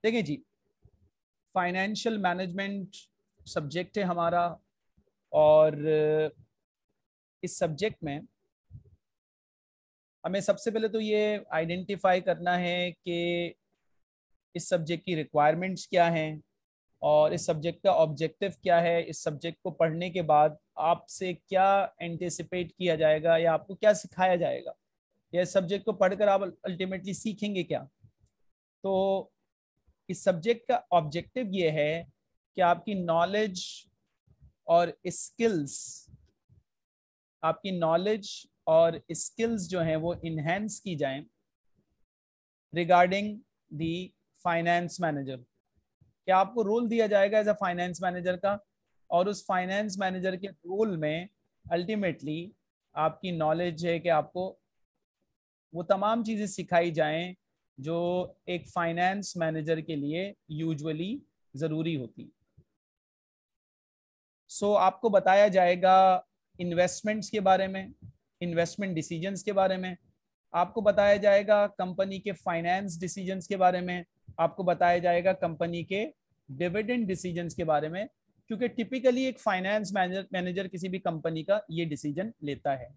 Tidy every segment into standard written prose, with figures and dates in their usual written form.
देखिए जी, financial management subject है हमारा, और इस सब्जेक्ट में हमें सबसे पहले तो ये आइडेंटिफाई करना है कि इस सब्जेक्ट की रिक्वायरमेंट्स क्या हैं और इस सब्जेक्ट का ऑब्जेक्टिव क्या है। इस सब्जेक्ट को पढ़ने के बाद आपसे क्या एंटिसिपेट किया जाएगा या आपको क्या सिखाया जाएगा, या इस सब्जेक्ट को पढ़कर आप अल्टीमेटली सीखेंगे क्या। तो इस सब्जेक्ट का ऑब्जेक्टिव ये है कि आपकी नॉलेज और स्किल्स, आपकी नॉलेज और स्किल्स जो हैं वो इन्हेंस की जाएं रिगार्डिंग दी फाइनेंस मैनेजर। क्या आपको रोल दिया जाएगा एज अ फाइनेंस मैनेजर का, और उस फाइनेंस मैनेजर के रोल में अल्टीमेटली आपकी नॉलेज है कि आपको वो तमाम चीज़ें सिखाई जाएं जो एक फाइनेंस मैनेजर के लिए यूजुअली ज़रूरी होती। सो आपको बताया जाएगा इन्वेस्टमेंट्स के बारे में, इन्वेस्टमेंट डिसीजंस के बारे में, आपको बताया जाएगा कंपनी के फाइनेंस डिसीजंस के बारे में, आपको बताया जाएगा कंपनी के डिविडेंड डिसीजंस के बारे में, क्योंकि टिपिकली एक फाइनेंस मैनेजर किसी भी कंपनी का ये डिसीजन लेता है।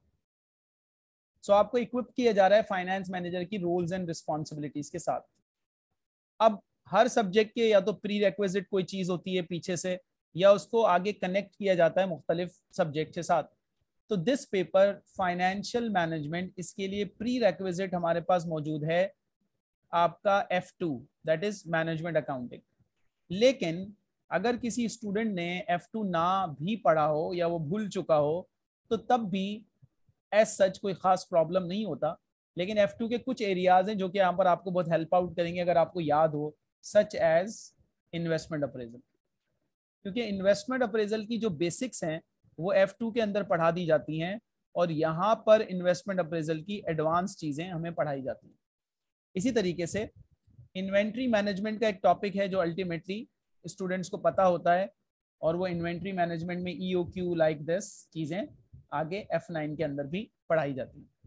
सो आपको इक्विप किया जा रहा है फाइनेंस मैनेजर की रोल्स एंड रिस्पॉन्सिबिलिटीज के साथ। अब हर सब्जेक्ट के या तो प्री रिक्विजिट कोई चीज होती है पीछे से, या उसको आगे कनेक्ट किया जाता है मुख्तलिफ सब्जेक्ट के साथ। तो दिस पेपर फाइनेंशियल मैनेजमेंट, इसके लिए प्री रिक्विजिट हमारे पास मौजूद है आपका F2, that is management accounting. लेकिन अगर किसी स्टूडेंट ने F2 ना भी पढ़ा हो या वो भूल चुका हो तो तब भी एज सच कोई खास प्रॉब्लम नहीं होता। लेकिन F2 के कुछ एरियाज हैं जो कि यहाँ पर आपको बहुत हेल्प आउट करेंगे अगर आपको याद हो, सच एज इन्वेस्टमेंट अप्रेजल। क्योंकि इन्वेस्टमेंट अप्रेजल की जो बेसिक्स हैं वो F2 के अंदर पढ़ा दी जाती हैं, और यहाँ पर इन्वेस्टमेंट अप्रेजल की एडवांस चीज़ें हमें पढ़ाई जाती हैं। इसी तरीके से इन्वेंट्री मैनेजमेंट का एक टॉपिक है जो अल्टीमेटली स्टूडेंट्स को पता होता है, और वो इन्वेंट्री मैनेजमेंट में EOQ लाइक दिस चीज़ें आगे F9 के अंदर भी पढ़ाई जाती हैं।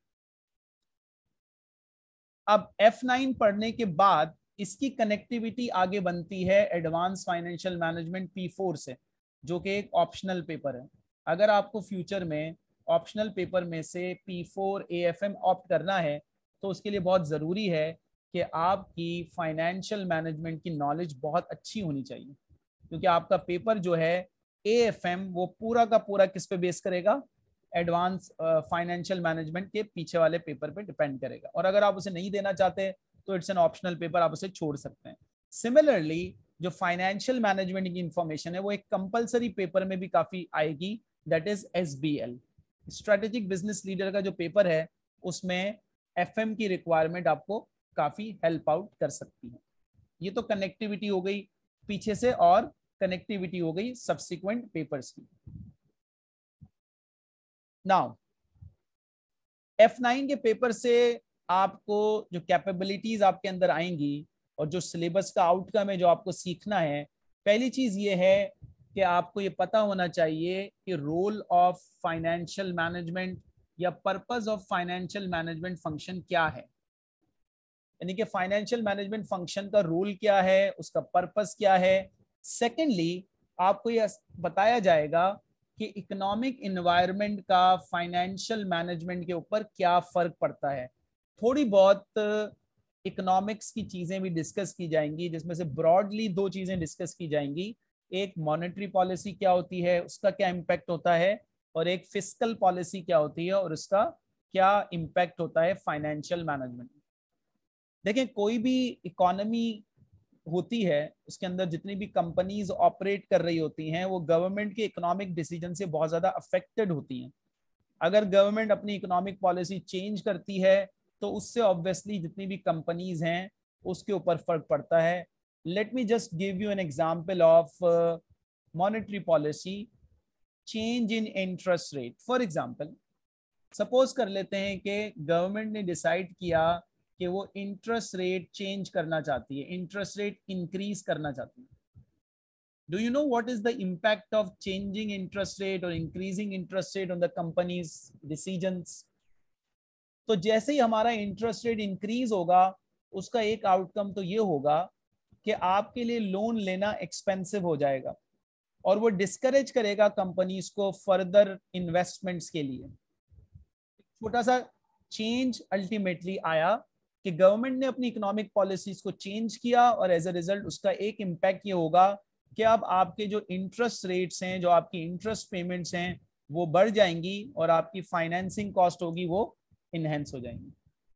अब F9 पढ़ने के बाद इसकी कनेक्टिविटी आगे बनती है एडवांस फाइनेंशियल मैनेजमेंट P4 से, जो कि एक ऑप्शनल पेपर है। अगर आपको फ्यूचर में ऑप्शनल पेपर में से P4 AFM ऑप्ट करना है तो उसके लिए बहुत ज़रूरी है कि आपकी फाइनेंशियल मैनेजमेंट की नॉलेज बहुत अच्छी होनी चाहिए, क्योंकि आपका पेपर जो है AFM वो पूरा का पूरा किस पे बेस करेगा, एडवांस फाइनेंशियल मैनेजमेंट के पीछे वाले पेपर पे डिपेंड करेगा। और अगर आप उसे नहीं देना चाहते तो इट्स एन ऑप्शनल पेपर, आप उसे छोड़ सकते हैं। सिमिलरली जो फाइनेंशियल मैनेजमेंट की इंफॉर्मेशन है वो एक कंपलसरी पेपर में भी काफी आएगी, that is SBL, strategic business leader का जो पेपर है उसमें FM की रिक्वायरमेंट आपको काफी हेल्प आउट कर सकती है। ये तो कनेक्टिविटी हो गई पीछे से, और कनेक्टिविटी हो गई सब्सिक्वेंट पेपर्स की। नाउ F9 के पेपर से आपको जो कैपेबिलिटीज आपके अंदर आएंगी और जो सिलेबस का आउटकम है जो आपको सीखना है, पहली चीज ये है कि आपको ये पता होना चाहिए कि रोल ऑफ फाइनेंशियल मैनेजमेंट या purpose of financial management function क्या है, यानी कि फाइनेंशियल मैनेजमेंट फंक्शन का रोल क्या है, उसका पर्पस क्या है। सेकेंडली आपको यह बताया जाएगा कि इकोनॉमिक इन्वायरमेंट का फाइनेंशियल मैनेजमेंट के ऊपर क्या फर्क पड़ता है। थोड़ी बहुत इकोनॉमिक्स की चीजें भी डिस्कस की जाएंगी, जिसमें से ब्रॉडली दो चीजें डिस्कस की जाएंगी। एक मॉनेटरी पॉलिसी क्या होती है, उसका क्या इम्पैक्ट होता है, और एक फिस्कल पॉलिसी क्या होती है और उसका क्या इम्पैक्ट होता है फाइनेंशियल मैनेजमेंट। देखें, कोई भी इकोनॉमी होती है उसके अंदर जितनी भी कंपनीज ऑपरेट कर रही होती हैं वो गवर्नमेंट के इकोनॉमिक डिसीजन से बहुत ज्यादा अफेक्टेड होती हैं। अगर गवर्नमेंट अपनी इकोनॉमिक पॉलिसी चेंज करती है तो उससे ऑब्वियसली जितनी भी कंपनीज हैं उसके ऊपर फर्क पड़ता है। Let me just give you an example of monetary policy, change in interest rate. For example suppose कर लेते हैं कि गवर्नमेंट ने डिसाइड किया कि वो इंटरेस्ट रेट चेंज करना चाहती है, इंटरेस्ट रेट इंक्रीज करना चाहती है। Do you know what is the impact of changing interest rate और increasing interest rate on the companies decisions? तो जैसे ही हमारा इंटरेस्ट रेट इंक्रीज होगा उसका एक आउटकम तो ये होगा कि आपके लिए लोन लेना एक्सपेंसिव हो जाएगा और वो डिस्करेज करेगा कंपनीज को फर्दर इन्वेस्टमेंट्स के लिए। छोटा सा चेंज अल्टीमेटली आया कि गवर्नमेंट ने अपनी इकोनॉमिक पॉलिसीज को चेंज किया और एज अ रिजल्ट उसका एक इम्पैक्ट ये होगा कि अब आपके जो इंटरेस्ट रेट्स हैं, जो आपकी इंटरेस्ट पेमेंट्स हैं, वो बढ़ जाएंगी और आपकी फाइनेंसिंग कॉस्ट होगी वो इनहेंस हो जाएंगी।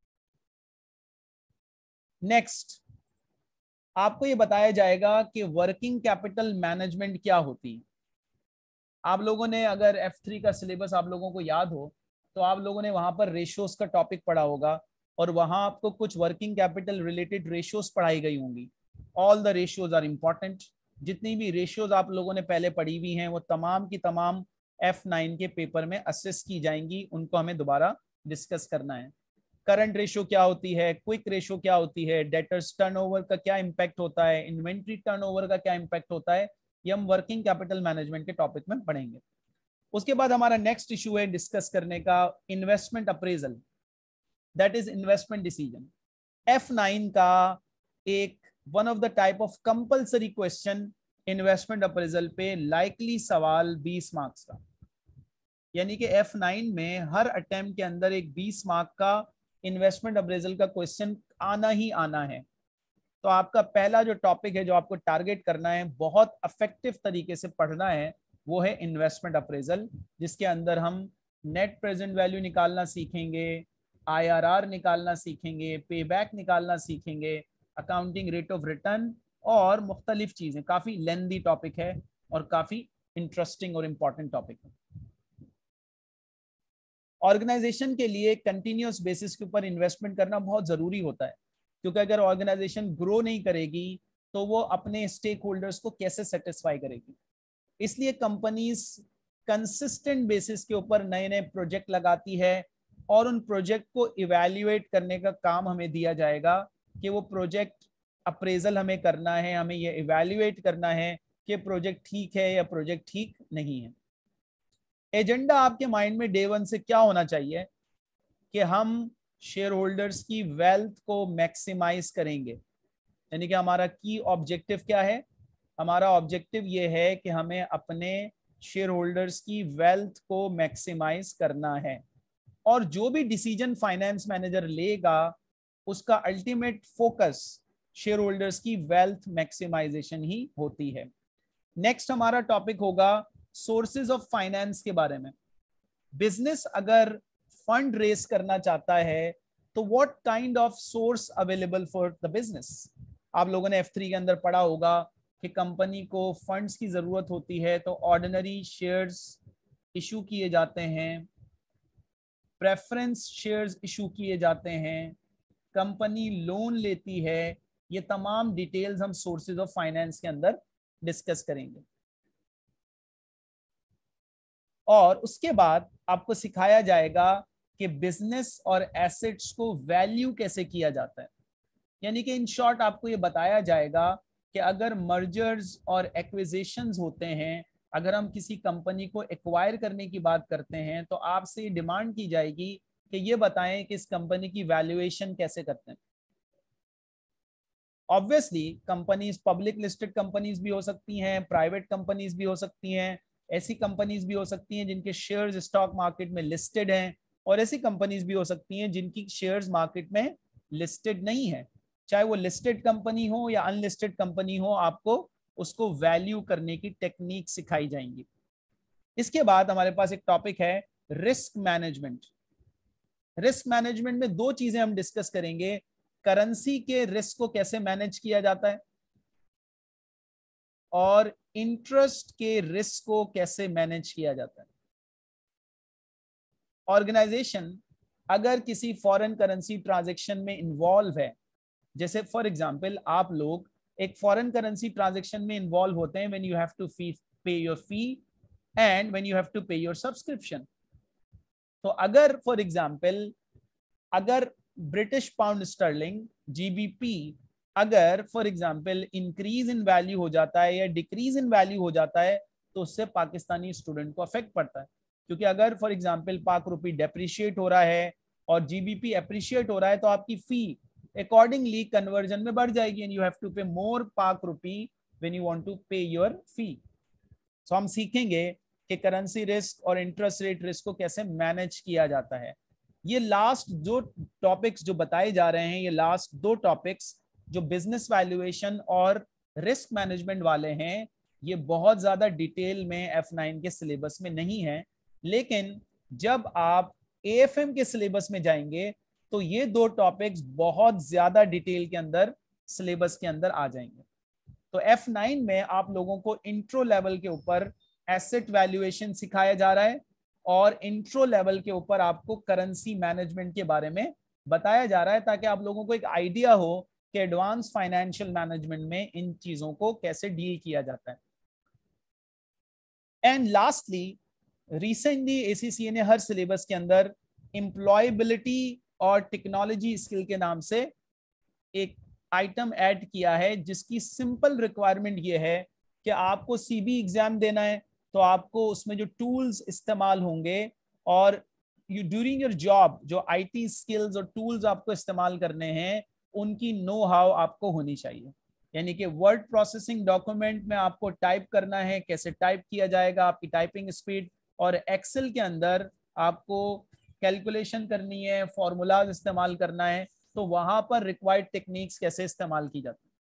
नेक्स्ट आपको ये बताया जाएगा कि वर्किंग कैपिटल मैनेजमेंट क्या होती है। आप लोगों ने अगर F3 का सिलेबस आप लोगों को याद हो तो आप लोगों ने वहां पर रेशियोज का टॉपिक पढ़ा होगा और वहां आपको कुछ वर्किंग कैपिटल रिलेटेड रेशियोज पढ़ाई गई होंगी। All the ratios are important. जितनी भी रेशियोज आप लोगों ने पहले पढ़ी हुई हैं वो तमाम की तमाम F9 के पेपर में असेस की जाएंगी, उनको हमें दोबारा डिस्कस करना है। करंट रेशियो क्या होती है, क्विक रेशियो क्या होती है, डेटर्स टर्नओवर का क्या इंपैक्ट होता है, इन्वेंट्री टर्नओवर का क्या इंपैक्ट होता है, ये हम वर्किंग कैपिटल मैनेजमेंट के टॉपिक में पढ़ेंगे। उसके बाद हमारा नेक्स्ट इशू है डिस्कस करने का investment appraisal, that is investment decision. F9 का एक one of the type of compulsory question investment appraisal पे लाइकली सवाल 20 मार्क्स का, यानी कि F9 में हर अटेम्प्ट के अंदर एक 20 मार्क का इन्वेस्टमेंट अप्रेजल का क्वेश्चन आना ही आना है। तो आपका पहला जो टॉपिक है जो आपको टारगेट करना है, बहुत इफेक्टिव तरीके से पढ़ना है, वो है इन्वेस्टमेंट अप्रेजल, जिसके अंदर हम नेट प्रेजेंट वैल्यू निकालना सीखेंगे, IRR निकालना सीखेंगे, पे बैक निकालना सीखेंगे, अकाउंटिंग रेट ऑफ रिटर्न और मुख्तलिफ चीजें। काफी लेंदी टॉपिक है और काफी इंटरेस्टिंग और इंपॉर्टेंट टॉपिक है। ऑर्गेनाइजेशन के लिए कंटिन्यूअस बेसिस के ऊपर इन्वेस्टमेंट करना बहुत जरूरी होता है, क्योंकि अगर ऑर्गेनाइजेशन ग्रो नहीं करेगी तो वो अपने स्टेक होल्डर्स को कैसे सेटिस्फाई करेगी। इसलिए कंपनीज कंसिस्टेंट बेसिस के ऊपर नए नए प्रोजेक्ट लगाती है और उन प्रोजेक्ट को इवैल्यूएट करने का काम हमें दिया जाएगा कि वो प्रोजेक्ट अप्रेजल हमें करना है, हमें ये इवैल्यूएट करना है कि प्रोजेक्ट ठीक है या प्रोजेक्ट ठीक नहीं है। एजेंडा आपके माइंड में डे वन से क्या होना चाहिए कि हम शेयर होल्डर्स की वेल्थ को मैक्सिमाइज करेंगे, यानी कि हमारा की ऑब्जेक्टिव क्या है। हमारा ऑब्जेक्टिव ये है कि हमें अपने शेयर होल्डर्स की वेल्थ को मैक्सिमाइज करना है और जो भी डिसीजन फाइनेंस मैनेजर लेगा उसका अल्टीमेट फोकस शेयर होल्डर्स की वेल्थ मैक्सिमाइजेशन ही होती है। नेक्स्ट हमारा टॉपिक होगा सोर्सेज ऑफ फाइनेंस के बारे में। बिजनेस अगर फंड रेस करना चाहता है तो what kind of source available for the business. आप लोगों ने F3 के अंदर पढ़ा होगा कि कंपनी को फंड्स की जरूरत होती है तो ऑर्डिनरी शेयर्स इशू किए जाते हैं, प्रेफरेंस शेयर्स इशू किए जाते हैं, कंपनी लोन लेती है। ये तमाम डिटेल्स हम सोर्सेज ऑफ फाइनेंस के अंदर डिस्कस करेंगे। और उसके बाद आपको सिखाया जाएगा कि बिजनेस और एसेट्स को वैल्यू कैसे किया जाता है, यानी कि इन शॉर्ट आपको ये बताया जाएगा कि अगर मर्जर्स और एक्विजिशंस होते हैं, अगर हम किसी कंपनी को एक्वायर करने की बात करते हैं तो आपसे डिमांड की जाएगी कि ये बताएं कि इस कंपनी की वैल्यूएशन कैसे करते हैं। Obviously companies public listed companies भी हो सकती हैं, प्राइवेट कंपनीज भी हो सकती हैं, ऐसी कंपनीज भी हो सकती हैं जिनके शेयर्स स्टॉक मार्केट में लिस्टेड हैं और ऐसी कंपनीज भी हो सकती हैं जिनकी शेयर्स मार्केट में लिस्टेड नहीं है। चाहे वो लिस्टेड कंपनी हो या अनलिस्टेड कंपनी हो, आपको उसको वैल्यू करने की टेक्निक सिखाई जाएंगी। इसके बाद हमारे पास एक टॉपिक है रिस्क मैनेजमेंट। रिस्क मैनेजमेंट में दो चीजें हम डिस्कस करेंगे, करेंसी के रिस्क को कैसे मैनेज किया जाता है और इंटरेस्ट के रिस्क को कैसे मैनेज किया जाता है। ऑर्गेनाइजेशन अगर किसी फॉरेन करेंसी ट्रांजैक्शन में इन्वॉल्व है, जैसे फॉर एग्जांपल आप लोग एक फॉरेन करेंसी ट्रांजैक्शन में इन्वॉल्व होते हैं when you have to pay your fee and when you have to pay your subscription. तो अगर फॉर एग्जांपल अगर ब्रिटिश पाउंड स्टर्लिंग GBP अगर for example increase in value हो जाता है या डिक्रीज इन वैल्यू हो जाता है तो उससे पाकिस्तानी स्टूडेंट को अफेक्ट पड़ता है, क्योंकि अगर फॉर एग्जांपल पाक रुपी डेप्रिशिएट हो रहा है और GBP अप्रिशिएट हो रहा है तो आपकी फी अकॉर्डिंगली कन्वर्जन में बढ़ जाएगी and you have to pay more Pak rupee when you want to pay your fee. So हम सीखेंगे कि करेंसी रिस्क और इंटरेस्ट रेट रिस्क को कैसे मैनेज किया जाता है। ये लास्ट जो टॉपिक्स जो बताए जा रहे हैं, ये लास्ट दो टॉपिक्स जो बिजनेस वैल्यूएशन और रिस्क मैनेजमेंट वाले हैं, ये बहुत ज्यादा डिटेल में F9 के सिलेबस में नहीं है, लेकिन जब आप AFM के सिलेबस में जाएंगे तो ये दो टॉपिक्स बहुत ज्यादा डिटेल के अंदर सिलेबस के अंदर आ जाएंगे। तो F9 में आप लोगों को इंट्रो लेवल के ऊपर एसेट वैल्यूएशन सिखाया जा रहा है और इंट्रो लेवल के ऊपर आपको करेंसी मैनेजमेंट के बारे में बताया जा रहा है, ताकि आप लोगों को एक आइडिया हो कि एडवांस फाइनेंशियल मैनेजमेंट में इन चीजों को कैसे डील किया जाता है। एंड लास्टली, रिसेंटली ACCA ने हर सिलेबस के अंदर एम्प्लॉयबिलिटी और टेक्नोलॉजी स्किल के नाम से एक आइटम ऐड किया है, जिसकी सिंपल रिक्वायरमेंट ये है कि आपको CB एग्जाम देना है, तो आपको उसमें जो टूल्स इस्तेमाल होंगे और यू ड्यूरिंग योर जॉब जो IT स्किल्स और टूल्स आपको इस्तेमाल करने हैं, उनकी नो हाउ आपको होनी चाहिए। यानी कि वर्ड प्रोसेसिंग डॉक्यूमेंट में आपको टाइप करना है, कैसे टाइप किया जाएगा, आपकी टाइपिंग स्पीड, और एक्सेल के अंदर आपको कैलकुलेशन करनी है, फॉर्मूलाज इस्तेमाल करना है, तो वहां पर रिक्वायर्ड टेक्निक्स कैसे इस्तेमाल की जाती है।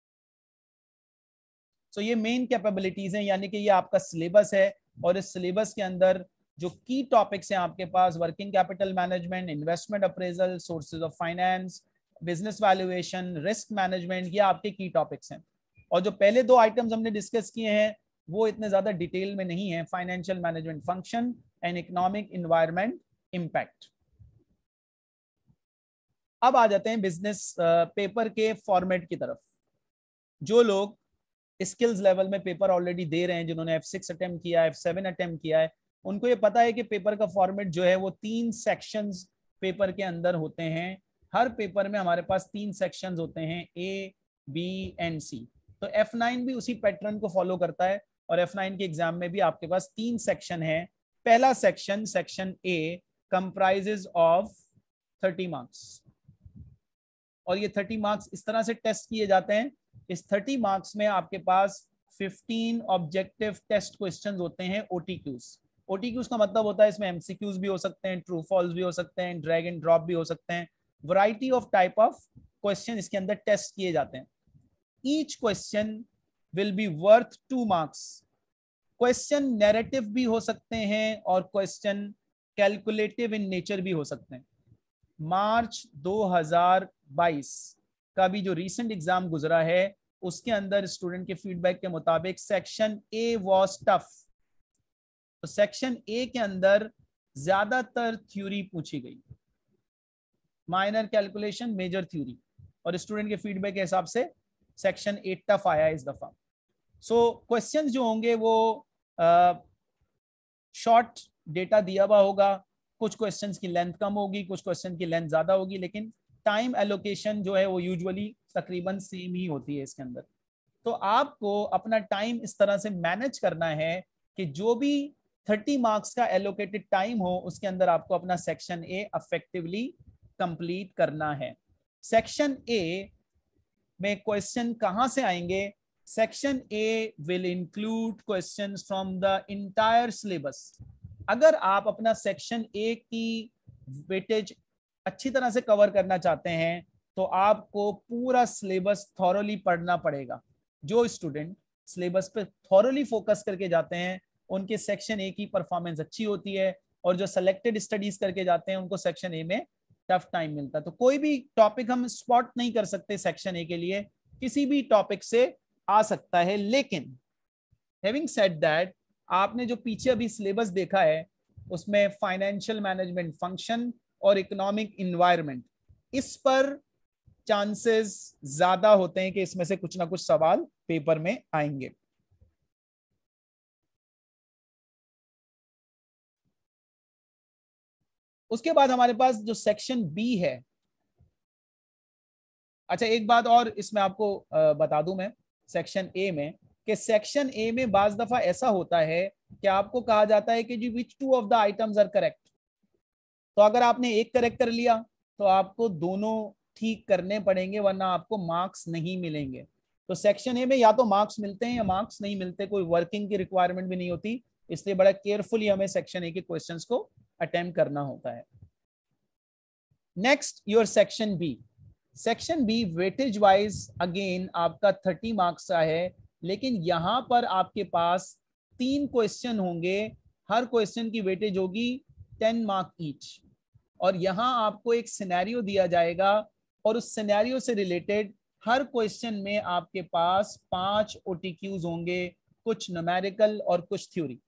तो ये मेन कैपेबिलिटीज हैं, यानी कि ये आपका सिलेबस है और इस सिलेबस के अंदर जो की टॉपिक्स हैं आपके पास, working capital management, investment appraisal, sources of finance, business valuation, risk management, ये आपके की टॉपिक्स हैं। और जो पहले दो आइटम्स हमने डिस्कस किए हैं वो इतने ज्यादा डिटेल में नहीं है, financial management function and economic environment impact. अब आ जाते हैं बिजनेस पेपर के फॉर्मेट की तरफ। जो लोग स्किल्स लेवल में पेपर ऑलरेडी दे रहे हैं, जिन्होंने F6 अटेम्प्ट किया है, F7 अटेम्प्ट किया है, उनको ये पता है कि पेपर का फॉर्मेट जो है वो 3 सेक्शंस पेपर के अंदर होते हैं। हर पेपर में हमारे पास 3 सेक्शंस होते हैं, A, B एंड C। तो F9 भी उसी पैटर्न को फॉलो करता है और F9 के एग्जाम में भी आपके पास 3 सेक्शन है। पहला section, section A, comprises of 30 marks, और ये 30 मार्क्स इस तरह से टेस्ट किए जाते हैं। इस 30 मार्क्स में आपके पास 15 ऑब्जेक्टिव टेस्ट क्वेश्चंस होते हैं, OTQs। OTQs का मतलब होता है इसमें MCQs भी हो सकते हैं, ट्रू फॉल्स भी हो सकते हैं, ड्रैग एंड ड्रॉप भी हो सकते हैं, variety of type of question इसके अंदर टेस्ट किए जाते हैं। Each question will be worth 2 marks. Question narrative भी हो सकते हैं और क्वेश्चन कैलकुलेटिव इन नेचर भी हो सकते हैं। मार्च 2022 का भी जो रीसेंट एग्जाम गुजरा है, उसके अंदर स्टूडेंट के फीडबैक के मुताबिक सेक्शन A वाज टफ। तो सेक्शन A के अंदर ज्यादातर थ्योरी पूछी गई, माइनर कैलकुलेशन, मेजर थ्योरी, और स्टूडेंट के फीडबैक के हिसाब से सेक्शन A टफ आया इस दफा। सो क्वेश्चंस जो होंगे वो शॉर्ट डेटा दिया हुआ होगा, कुछ क्वेश्चंस की लेंथ कम होगी, कुछ क्वेश्चन की लेंथ ज्यादा होगी, लेकिन टाइम एलोकेशन जो है वो यूजुअली तकरीबन सेम ही होती है इसके अंदर। तो आपको अपना टाइम इस तरह से मैनेज करना है कि जो भी 30 मार्क्स का एलोकेटेड टाइम हो उसके अंदर आपको अपना सेक्शन A इफेक्टिवली कंप्लीट करना है। सेक्शन A में क्वेश्चन कहां से आएंगे? Section A will include questions from the entire syllabus. अगर आप अपना सेक्शन A की वेटेज अच्छी तरह से कवर करना चाहते हैं तो आपको पूरा सिलेबस थॉरोली पढ़ना पड़ेगा। जो स्टूडेंट सिलेबस पे थॉरोली फोकस करके जाते हैं उनके सेक्शन A की परफॉर्मेंस अच्छी होती है, और जो सेलेक्टेड स्टडीज करके जाते हैं उनको सेक्शन A में टफ टाइम मिलता है। तो कोई भी टॉपिक हम स्पॉट नहीं कर सकते सेक्शन A के लिए, किसी भी टॉपिक से आ सकता है। लेकिन हैविंग सेड दैट, आपने जो पीछे अभी सिलेबस देखा है उसमें फाइनेंशियल मैनेजमेंट फंक्शन और इकोनॉमिक इन्वायरमेंट, इस पर चांसेस ज्यादा होते हैं कि इसमें से कुछ ना कुछ सवाल पेपर में आएंगे। उसके बाद हमारे पास जो सेक्शन B है, अच्छा एक बात और इसमें आपको बता दूं मैं सेक्शन A में, कि सेक्शन A में बाज दफा ऐसा होता है कि आपको कहा जाता है कि जी which 2 of the items are correct. तो अगर आपने एक करेक्ट कर लिया तो आपको दोनों ठीक करने पड़ेंगे, वरना आपको मार्क्स नहीं मिलेंगे। तो सेक्शन ए में या तो मार्क्स मिलते हैं या मार्क्स नहीं मिलते, कोई वर्किंग की रिक्वायरमेंट भी नहीं होती, इसलिए बड़ा केयरफुली हमें सेक्शन ए के क्वेश्चंस को अटेम्प्ट करना होता है। Next your section B. Section B weightage wise again आपका 30 मार्क्स का है, लेकिन यहां पर आपके पास 3 क्वेश्चन होंगे, हर क्वेश्चन की वेटेज होगी 10 मार्क ईच, और यहां आपको एक सिनेरियो दिया जाएगा और उस सिनेरियो से रिलेटेड हर क्वेश्चन में आपके पास 5 OTQs होंगे, कुछ न्यूमेरिकल और कुछ थ्योरी।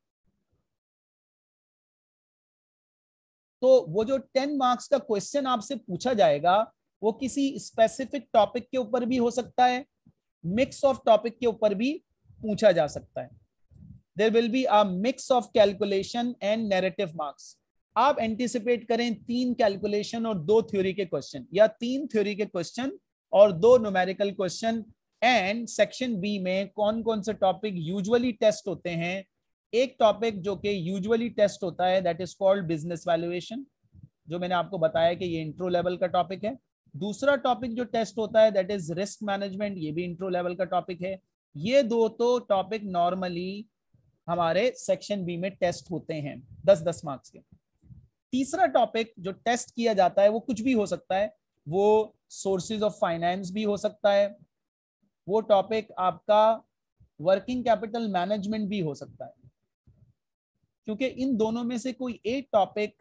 तो वो जो 10 मार्क्स का क्वेश्चन आपसे पूछा जाएगा वो किसी स्पेसिफिक टॉपिक के ऊपर भी हो सकता है, मिक्स ऑफ टॉपिक के ऊपर भी पूछा जा सकता है। There will be a mix of calculation and narrative marks. आप एंटिसिपेट करें 3 कैलकुलेशन और 2 थ्योरी के क्वेश्चन, या 3 थ्योरी के क्वेश्चन और 2 numerical question. And section B में कौन कौन से टॉपिक यूजुअली टेस्ट होते हैं? एक टॉपिक जो कि यूजुअली टेस्ट होता है that is called business valuation, जो मैंने आपको बताया कि ये इंट्रो लेवल का टॉपिक है। दूसरा टॉपिक जो टेस्ट होता है दैट इज रिस्क मैनेजमेंट, ये भी इंट्रो लेवल का टॉपिक है। ये दो तो टॉपिक नॉर्मली हमारे सेक्शन बी में टेस्ट होते हैं 10-10 मार्क्स के। तीसरा टॉपिक जो टेस्ट किया जाता है वो कुछ भी हो सकता है, वो सोर्सेज ऑफ फाइनेंस भी हो सकता है, वो टॉपिक आपका वर्किंग कैपिटल मैनेजमेंट भी हो सकता है, क्योंकि इन दोनों में से कोई एक टॉपिक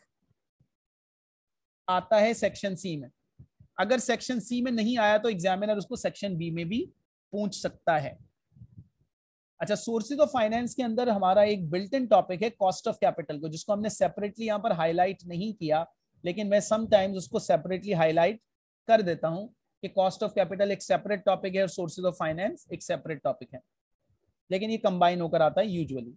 आता है सेक्शन सी में। अगर सेक्शन सी में नहीं आया तो एग्जामिनर उसको सेक्शन बी में भी पूछ सकता है। अच्छा, सोर्सेज ऑफ फाइनेंस के अंदर हमारा एक बिल्ट इन टॉपिक है कॉस्ट ऑफ कैपिटल को, जिसको हमने सेपरेटली यहां पर हाईलाइट नहीं किया, लेकिन मैं समटाइम्स उसको सेपरेटली हाईलाइट कर देता हूं कि कॉस्ट ऑफ कैपिटल एक सेपरेट टॉपिक है और सोर्सेज ऑफ फाइनेंस एक सेपरेट टॉपिक है, लेकिन ये कंबाइन होकर आता है यूजुअली।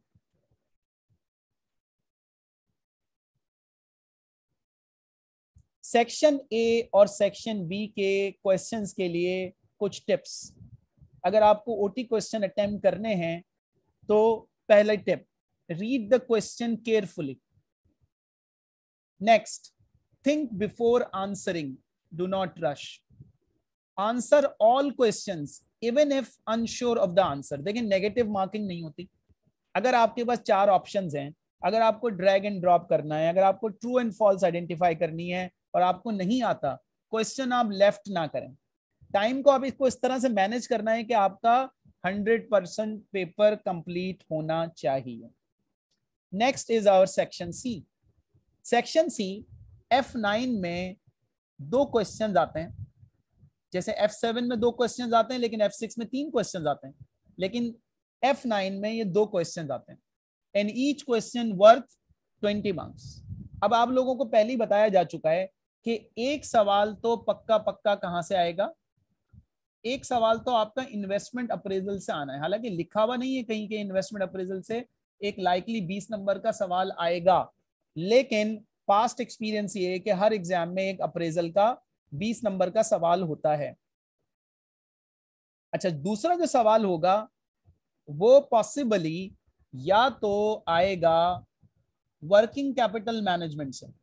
सेक्शन ए और सेक्शन बी के क्वेश्चंस के लिए कुछ टिप्स। अगर आपको ओटी क्वेश्चन अटेम्प्ट करने हैं तो पहला tip, read the question carefully. Next, think before answering, do not rush. Answer all questions even if unsure of the answer. देखिए, नेगेटिव मार्किंग नहीं होती। अगर आपके पास 4 ऑप्शंस हैं, अगर आपको ड्रैग एंड ड्रॉप करना है, अगर आपको ट्रू एंड फॉल्स आइडेंटिफाई करनी है और आपको नहीं आता, क्वेश्चन आप लेफ्ट ना करें। टाइम को आप इसको इस तरह से मैनेज करना है कि आपका 100% पेपर कंप्लीट होना चाहिए। Next is our section C. Section C F9 में 2 क्वेश्चन आते हैं, जैसे F7 में 2 क्वेश्चन आते हैं, लेकिन F6 में 3 क्वेश्चन आते हैं, लेकिन F9 में ये 2 क्वेश्चन आते हैं and each question worth 20 marks. अब आप लोगों को पहले ही बताया जा चुका है कि एक सवाल तो पक्का पक्का कहां से आएगा, एक सवाल तो आपका इन्वेस्टमेंट अप्रेजल से आना है। हालांकि लिखा हुआ नहीं है कहीं के इन्वेस्टमेंट अप्रेजल से एक लाइकली 20 नंबर का सवाल आएगा, लेकिन पास्ट एक्सपीरियंस ये है कि हर एग्जाम में एक अप्रेजल का 20 नंबर का सवाल होता है। अच्छा, दूसरा जो सवाल होगा वो पॉसिबली या तो आएगा वर्किंग कैपिटल मैनेजमेंट से,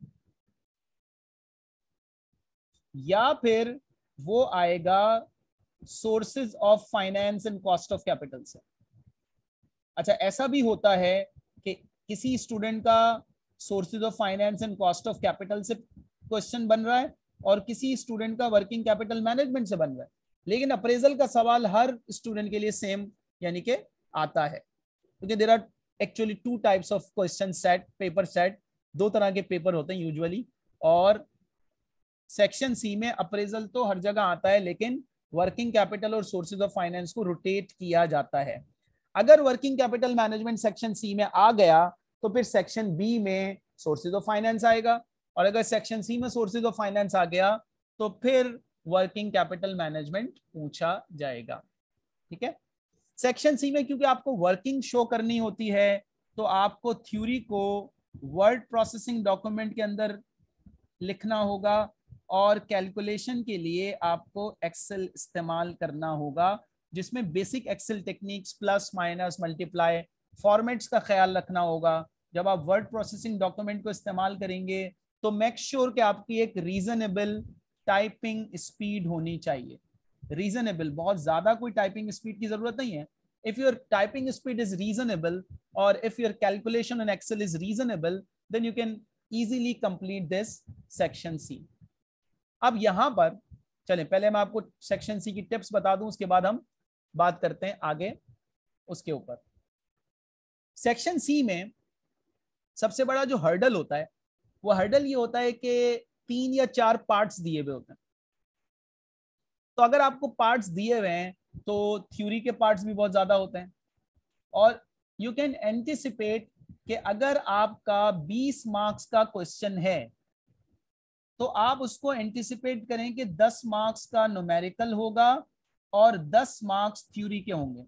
या फिर वो आएगा sources of finance and cost of capital से। अच्छा, ऐसा भी होता है कि किसी स्टूडेंट का sources of finance and cost of capital से क्वेश्चन बन रहा है और किसी स्टूडेंट का वर्किंग कैपिटल मैनेजमेंट से बन रहा है, लेकिन अप्रेजल का सवाल हर स्टूडेंट के लिए सेम यानी कि आता है, क्योंकि there are actually 2 types of question set, paper set, 2 तरह के पेपर होते हैं यूजुअली। और सेक्शन सी में अप्रेजल तो हर जगह आता है, लेकिन वर्किंग कैपिटल और सोर्सेज ऑफ फाइनेंस को रोटेट किया जाता है। अगर working capital management section C में आ गया तो फिर सेक्शन बी में सोर्सेज ऑफ फाइनेंस आएगा, और अगर सेक्शन सी में सोर्सेज ऑफ फाइनेंस आ गया तो फिर वर्किंग कैपिटल मैनेजमेंट पूछा जाएगा। ठीक है, सेक्शन सी में क्योंकि आपको वर्किंग शो करनी होती है तो आपको थ्योरी को वर्ड प्रोसेसिंग डॉक्यूमेंट के अंदर लिखना होगा और कैलकुलेशन के लिए आपको एक्सेल इस्तेमाल करना होगा, जिसमें basic Excel techniques plus minus multiply formats का ख्याल रखना होगा। जब आप वर्ड प्रोसेसिंग डॉक्यूमेंट को इस्तेमाल करेंगे तो मेक श्योर कि आपकी एक रीजनेबल टाइपिंग स्पीड होनी चाहिए, रीजनेबल, बहुत ज्यादा कोई टाइपिंग स्पीड की जरूरत नहीं है. If your typing speed is reasonable or if your calculation in Excel is reasonable, then you can easily complete this section C. अब यहां पर चलें, पहले मैं आपको सेक्शन सी की टिप्स बता दूं, उसके बाद हम बात करते हैं आगे उसके ऊपर. सेक्शन सी में सबसे बड़ा जो हर्डल होता है वो हर्डल ये होता है कि 3 या 4 पार्ट्स दिए हुए होते हैं. तो अगर आपको पार्ट्स दिए हुए हैं तो थ्योरी के पार्ट्स भी बहुत ज्यादा होते हैं, और यू कैन एंटिसिपेट कि अगर आपका 20 मार्क्स का क्वेश्चन है तो आप उसको एंटिसिपेट करें कि 10 मार्क्स का न्यूमेरिकल होगा और 10 मार्क्स थ्योरी के होंगे.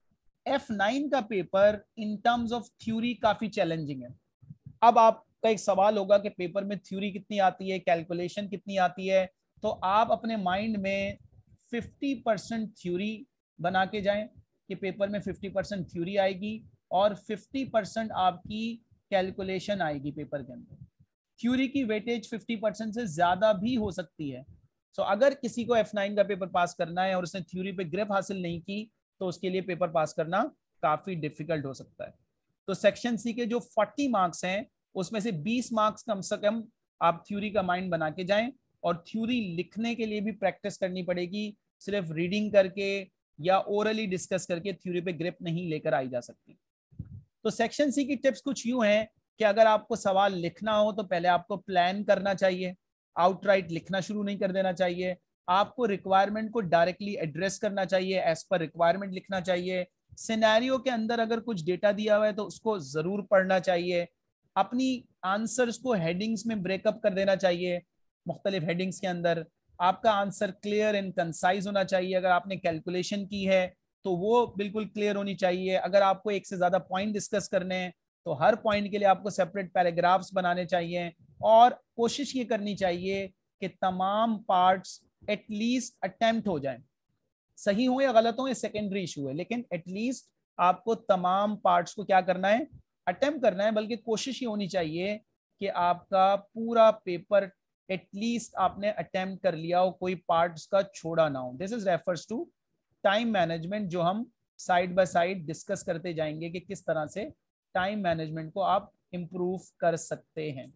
F9 का paper in terms of theory काफी चैलेंजिंग है. अब आपका एक सवाल होगा कि पेपर में थ्योरी कितनी आती है, कैलकुलेशन कितनी आती है, तो आप अपने माइंड में 50% थ्योरी बना के जाएं कि पेपर में 50% थ्योरी आएगी और 50% आपकी कैलकुलेशन आएगी पेपर के अंदर. थ्योरी की वेटेज 50% से ज्यादा भी हो सकती है. सो अगर किसी को F9 का पेपर पास करना है और उसने थ्योरी पे ग्रिप हासिल नहीं की तो उसके लिए पेपर पास करना काफी डिफिकल्ट हो सकता है. तो सेक्शन सी के जो 40 मार्क्स हैं उसमें से 20 मार्क्स कम से कम आप थ्योरी का माइंड बना के जाएं, और थ्योरी लिखने के लिए भी प्रैक्टिस करनी पड़ेगी. सिर्फ रीडिंग करके या ओरली डिस्कस करके थ्योरी पे ग्रिप नहीं लेकर आई जा सकती. तो सेक्शन सी की टिप्स कुछ यूं हैं कि अगर आपको सवाल लिखना हो तो पहले आपको प्लान करना चाहिए, आउटराइट लिखना शुरू नहीं कर देना चाहिए. आपको रिक्वायरमेंट को डायरेक्टली एड्रेस करना चाहिए, एज पर रिक्वायरमेंट लिखना चाहिए. सिनेरियो के अंदर अगर कुछ डेटा दिया हुआ है तो उसको जरूर पढ़ना चाहिए. अपनी आंसर्स को हेडिंग्स में ब्रेकअप कर देना चाहिए. मुख्तलिफ हेडिंग्स के अंदर आपका आंसर क्लियर एंड कंसाइज होना चाहिए. अगर आपने कैलकुलेशन की है तो वो बिल्कुल क्लियर होनी चाहिए. अगर आपको एक से ज्यादा पॉइंट डिस्कस करने हैं तो हर पॉइंट के लिए आपको सेपरेट पैराग्राफ्स बनाने चाहिए, और कोशिश ये करनी चाहिए कि तमाम पार्ट्स एटलीस्ट अटेम्प्ट हो जाएं. सही हो या गलत हो ये सेकेंडरी इशू है, लेकिन एटलीस्ट आपको तमाम पार्ट्स को क्या करना है, अटेम्प्ट करना है. बल्कि कोशिश ये होनी चाहिए कि आपका पूरा पेपर एटलीस्ट आपने अटेम्प्ट कर लिया हो, कोई पार्ट्स का छोड़ा ना हो. This is refers to time management, जो हम साइड बाय साइड डिस्कस करते जाएंगे कि किस तरह से टाइम मैनेजमेंट को आप इंप्रूव कर सकते हैं.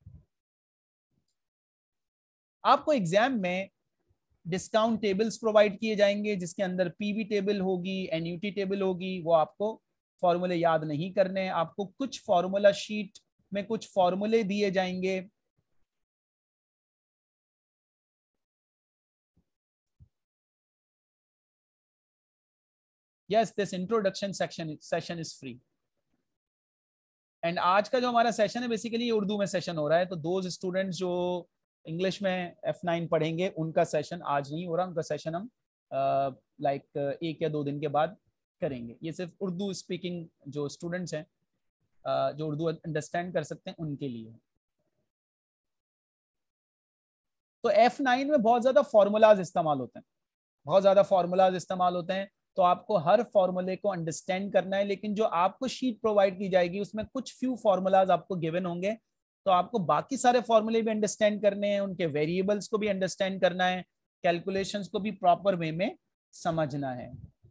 आपको एग्जाम में डिस्काउंट टेबल्स प्रोवाइड किए जाएंगे जिसके अंदर पीवी टेबल होगी, एन्यूटी टेबल होगी. वो आपको फॉर्मूले याद नहीं करने हैं. आपको कुछ फॉर्मूला शीट में कुछ फॉर्मूले दिए जाएंगे. Yes, this introduction session is free. And आज का जो हमारा सेशन है बेसिकली उर्दू में सेशन हो रहा है. तो दो स्टूडेंट्स जो इंग्लिश में F9 पढ़ेंगे उनका सेशन आज नहीं हो रहा. उनका सेशन हम लाइक 1 या 2 दिन के बाद करेंगे. ये सिर्फ उर्दू स्पीकिंग जो स्टूडेंट्स हैं जो उर्दू अंडरस्टैंड कर सकते हैं उनके लिए. तो F9 में बहुत ज्यादा फॉर्मूलाज इस्तेमाल होते हैं, बहुत ज्यादा फॉर्मूलाज इस्तेमाल होते हैं. तो आपको हर फॉर्मूले को अंडरस्टैंड करना है. लेकिन जो आपको शीट प्रोवाइड की जाएगी उसमें कुछ फ्यू फॉर्मूलाज आपको गिवन होंगे, तो आपको बाकी सारे फॉर्मूले भी अंडरस्टैंड करने हैं, उनके वेरिएबल्स को भी अंडरस्टैंड करना है, कैलकुलेशंस को भी प्रॉपर वे में समझना है.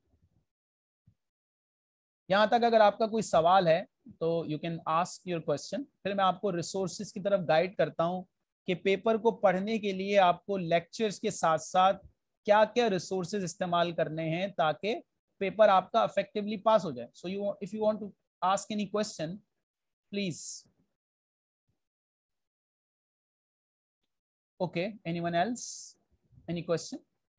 यहां तक अगर आपका कोई सवाल है तो you can ask your question. फिर मैं आपको रिसोर्सेज की तरफ गाइड करता हूं कि पेपर को पढ़ने के लिए आपको लेक्चर्स के साथ साथ क्या क्या रिसोर्सेज इस्तेमाल करने हैं ताकि पेपर आपका इफेक्टिवली पास हो जाए. So you if you want to ask any question please. Okay, anyone else, any question?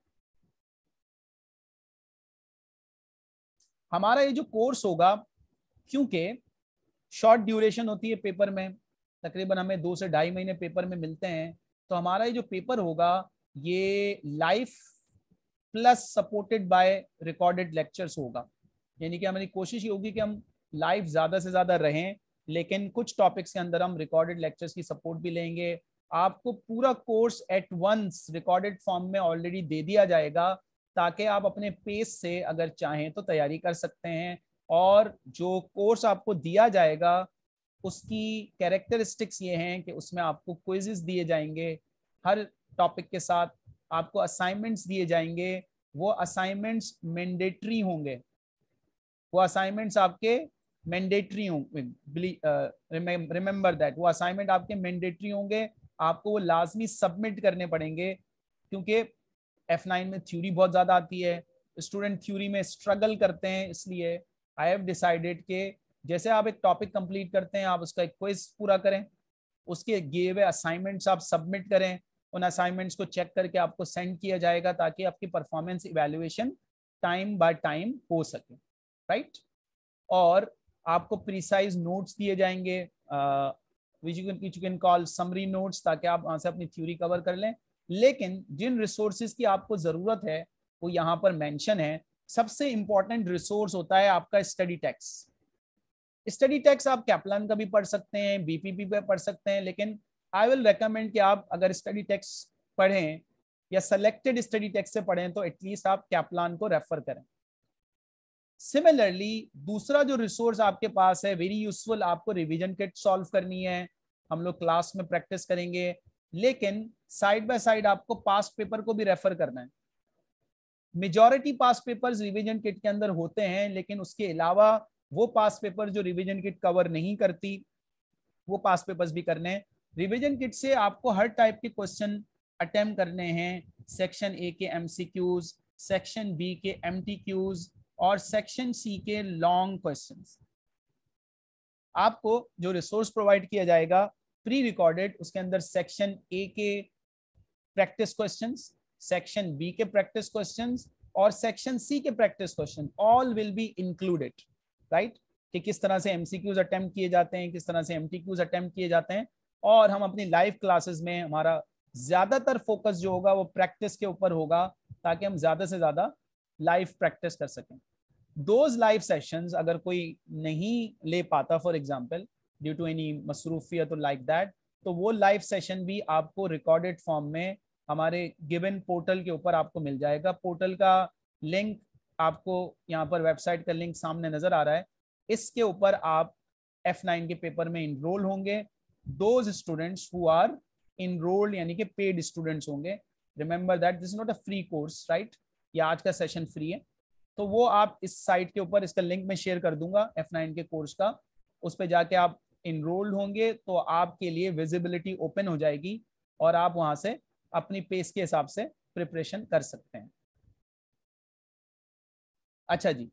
हमारा ये जो कोर्स होगा, क्योंकि शॉर्ट ड्यूरेशन होती है पेपर में, तकरीबन हमें 2 से 2.5 महीने पेपर में मिलते हैं, तो हमारा ये जो पेपर होगा ये live plus supported by recorded lectures होगा. यानी कि हमारी कोशिश ये होगी कि हम लाइव ज़्यादा से ज़्यादा रहें, लेकिन कुछ टॉपिक्स के अंदर हम रिकॉर्डेड लेक्चर्स की सपोर्ट भी लेंगे. आपको पूरा course at once recorded form में ऑलरेडी दे दिया जाएगा ताकि आप अपने पेस से अगर चाहें तो तैयारी कर सकते हैं. और जो कोर्स आपको दिया जाएगा उसकी कैरेक्टरिस्टिक्स ये हैं कि उसमें आपको क्विज़ेस दिए जाएंगे. हर टॉपिक के साथ आपको असाइनमेंट्स दिए जाएंगे, वो असाइनमेंट्स मैंडेटरी होंगे, वो असाइनमेंट्स आपके मैंडेटरी होंगे। रिमेंबर दैट, वो असाइनमेंट आपके मैंडेटरी होंगे, आपको वो लाजमी सबमिट करने पड़ेंगे, क्योंकि F9 में थ्योरी बहुत ज्यादा आती है, स्टूडेंट थ्योरी में स्ट्रगल करते हैं, इसलिए आई हैव डिसाइडेड कि जैसे आप एक टॉपिक कंप्लीट करते हैं, आप उसका एक क्विज पूरा करें, उसके गिवे हुए असाइनमेंट्स आप सबमिट करें, उन असाइनमेंट्स को चेक करके आपको सेंड किया जाएगा, ताकि आपकी performance evaluation time by time हो सके, राइट। और आपको प्रिसाइज नोट्स दिए जाएंगे, which you can call summary notes, ताकि आप वहां से अपनी थ्योरी कवर कर लें। लेकिन जिन रिसोर्सेज की आपको जरूरत है वो यहाँ पर मेंशन है। सबसे इंपॉर्टेंट रिसोर्स होता है आपका स्टडी टेक्स्ट। स्टडी टेक्स्ट आप कैप्लान का भी पढ़ सकते हैं, बीपीपी पे पढ़ सकते हैं, लेकिन आई विल रेकमेंड कि आप अगर स्टडी टेक्स्ट पढ़ें या सेलेक्टेड स्टडी टेक्स्ट से पढ़ें तो एटलीस्ट आप कैप्लान को रेफर करें। सिमिलरली दूसरा जो रिसोर्स आपके पास है वेरी यूजफुल, आपको रिवीजन किट सॉल्व करनी है, हम लोग क्लास में प्रैक्टिस करेंगे, लेकिन साइड बाय साइड आपको पास्ट पेपर को भी रेफर करना है। Majority past papers revision kit के अंदर होते हैं, लेकिन उसके अलावा वो पास्ट पेपर जो रिवीजन किट कवर नहीं करती, वो पास्ट पेपर्स भी करने हैं। रिवीजन किट से आपको हर टाइप के क्वेश्चन अटेम्प्ट करने हैं, सेक्शन ए के एमसीक्यूज, सेक्शन बी के एमटीक्यूज और सेक्शन सी के लॉन्ग क्वेश्चंस। आपको जो रिसोर्स प्रोवाइड किया जाएगा प्री रिकॉर्डेड, उसके अंदर सेक्शन ए के प्रैक्टिस क्वेश्चंस, सेक्शन बी के प्रैक्टिस क्वेश्चंस और सेक्शन सी के practice question, all will be included, right. कि किस तरह से एमसीक्यूज अटेम्प्ट किए जाते हैं, किस तरह से एमटीक्यूज अटेम्प्ट किए जाते हैं। और हम अपनी लाइव क्लासेस में हमारा ज्यादातर फोकस जो होगा वो प्रैक्टिस के ऊपर होगा, ताकि हम ज्यादा से ज्यादा लाइव प्रैक्टिस कर सकें। दोज लाइव सेशंस अगर कोई नहीं ले पाता, for example due to any मसरूफियत और लाइक दैट, तो वो लाइव सेशन भी आपको रिकॉर्डेड फॉर्म में हमारे गिवन पोर्टल के ऊपर आपको मिल जाएगा। पोर्टल का लिंक आपको यहाँ पर वेबसाइट का लिंक सामने नजर आ रहा है, इसके ऊपर आप F9 के पेपर में इनरोल होंगे। Those students who are enrolled यानी कि पेड स्टूडेंट्स होंगे। Remember that this is not a free course, right, ये आज का सेशन फ्री है। तो वो आप इस साइट के ऊपर, इसका लिंक मैं शेयर कर दूंगा F9 के कोर्स का, उस पर जाके आप इनरोल्ड होंगे तो आपके लिए विजिबिलिटी ओपन हो जाएगी और आप वहां से अपनी पेस के हिसाब से प्रिपरेशन कर सकते हैं। अच्छा जी,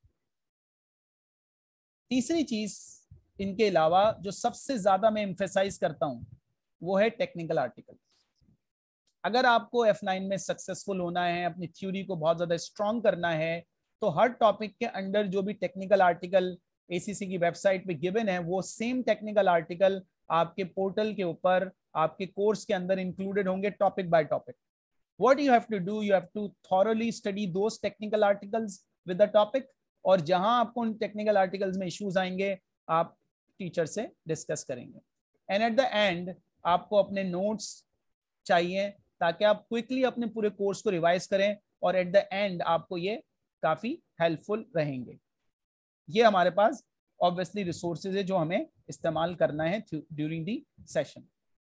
तीसरी चीज इनके अलावा जो सबसे ज्यादा मैं एम्फेसाइज करता हूं वो है टेक्निकल आर्टिकल। अगर आपको F9 में सक्सेसफुल होना है, अपनी थ्योरी को बहुत ज्यादा स्ट्रॉन्ग करना है, तो हर टॉपिक के अंडर जो भी टेक्निकल आर्टिकल ACC की वेबसाइट पे गिवन है, वो सेम टेक्निकल आर्टिकल आपके पोर्टल के ऊपर आपके कोर्स के अंदर इंक्लूडेड होंगे topic by topic. What you have to do, you have to thoroughly study those technical articles with the topic, और जहां आपको उन टेक्निकल आर्टिकल्स में इश्यूज आएंगे आप टीचर से डिस्कस करेंगे। एंड एट द एंड आपको अपने नोट्स चाहिए ताकि आप क्विकली अपने पूरे कोर्स को रिवाइज करें, और एट द एंड आपको ये काफी हेल्पफुल रहेंगे। ये हमारे पास ऑब्वियसली रिसोर्सेज है जो हमें इस्तेमाल करना है during the session.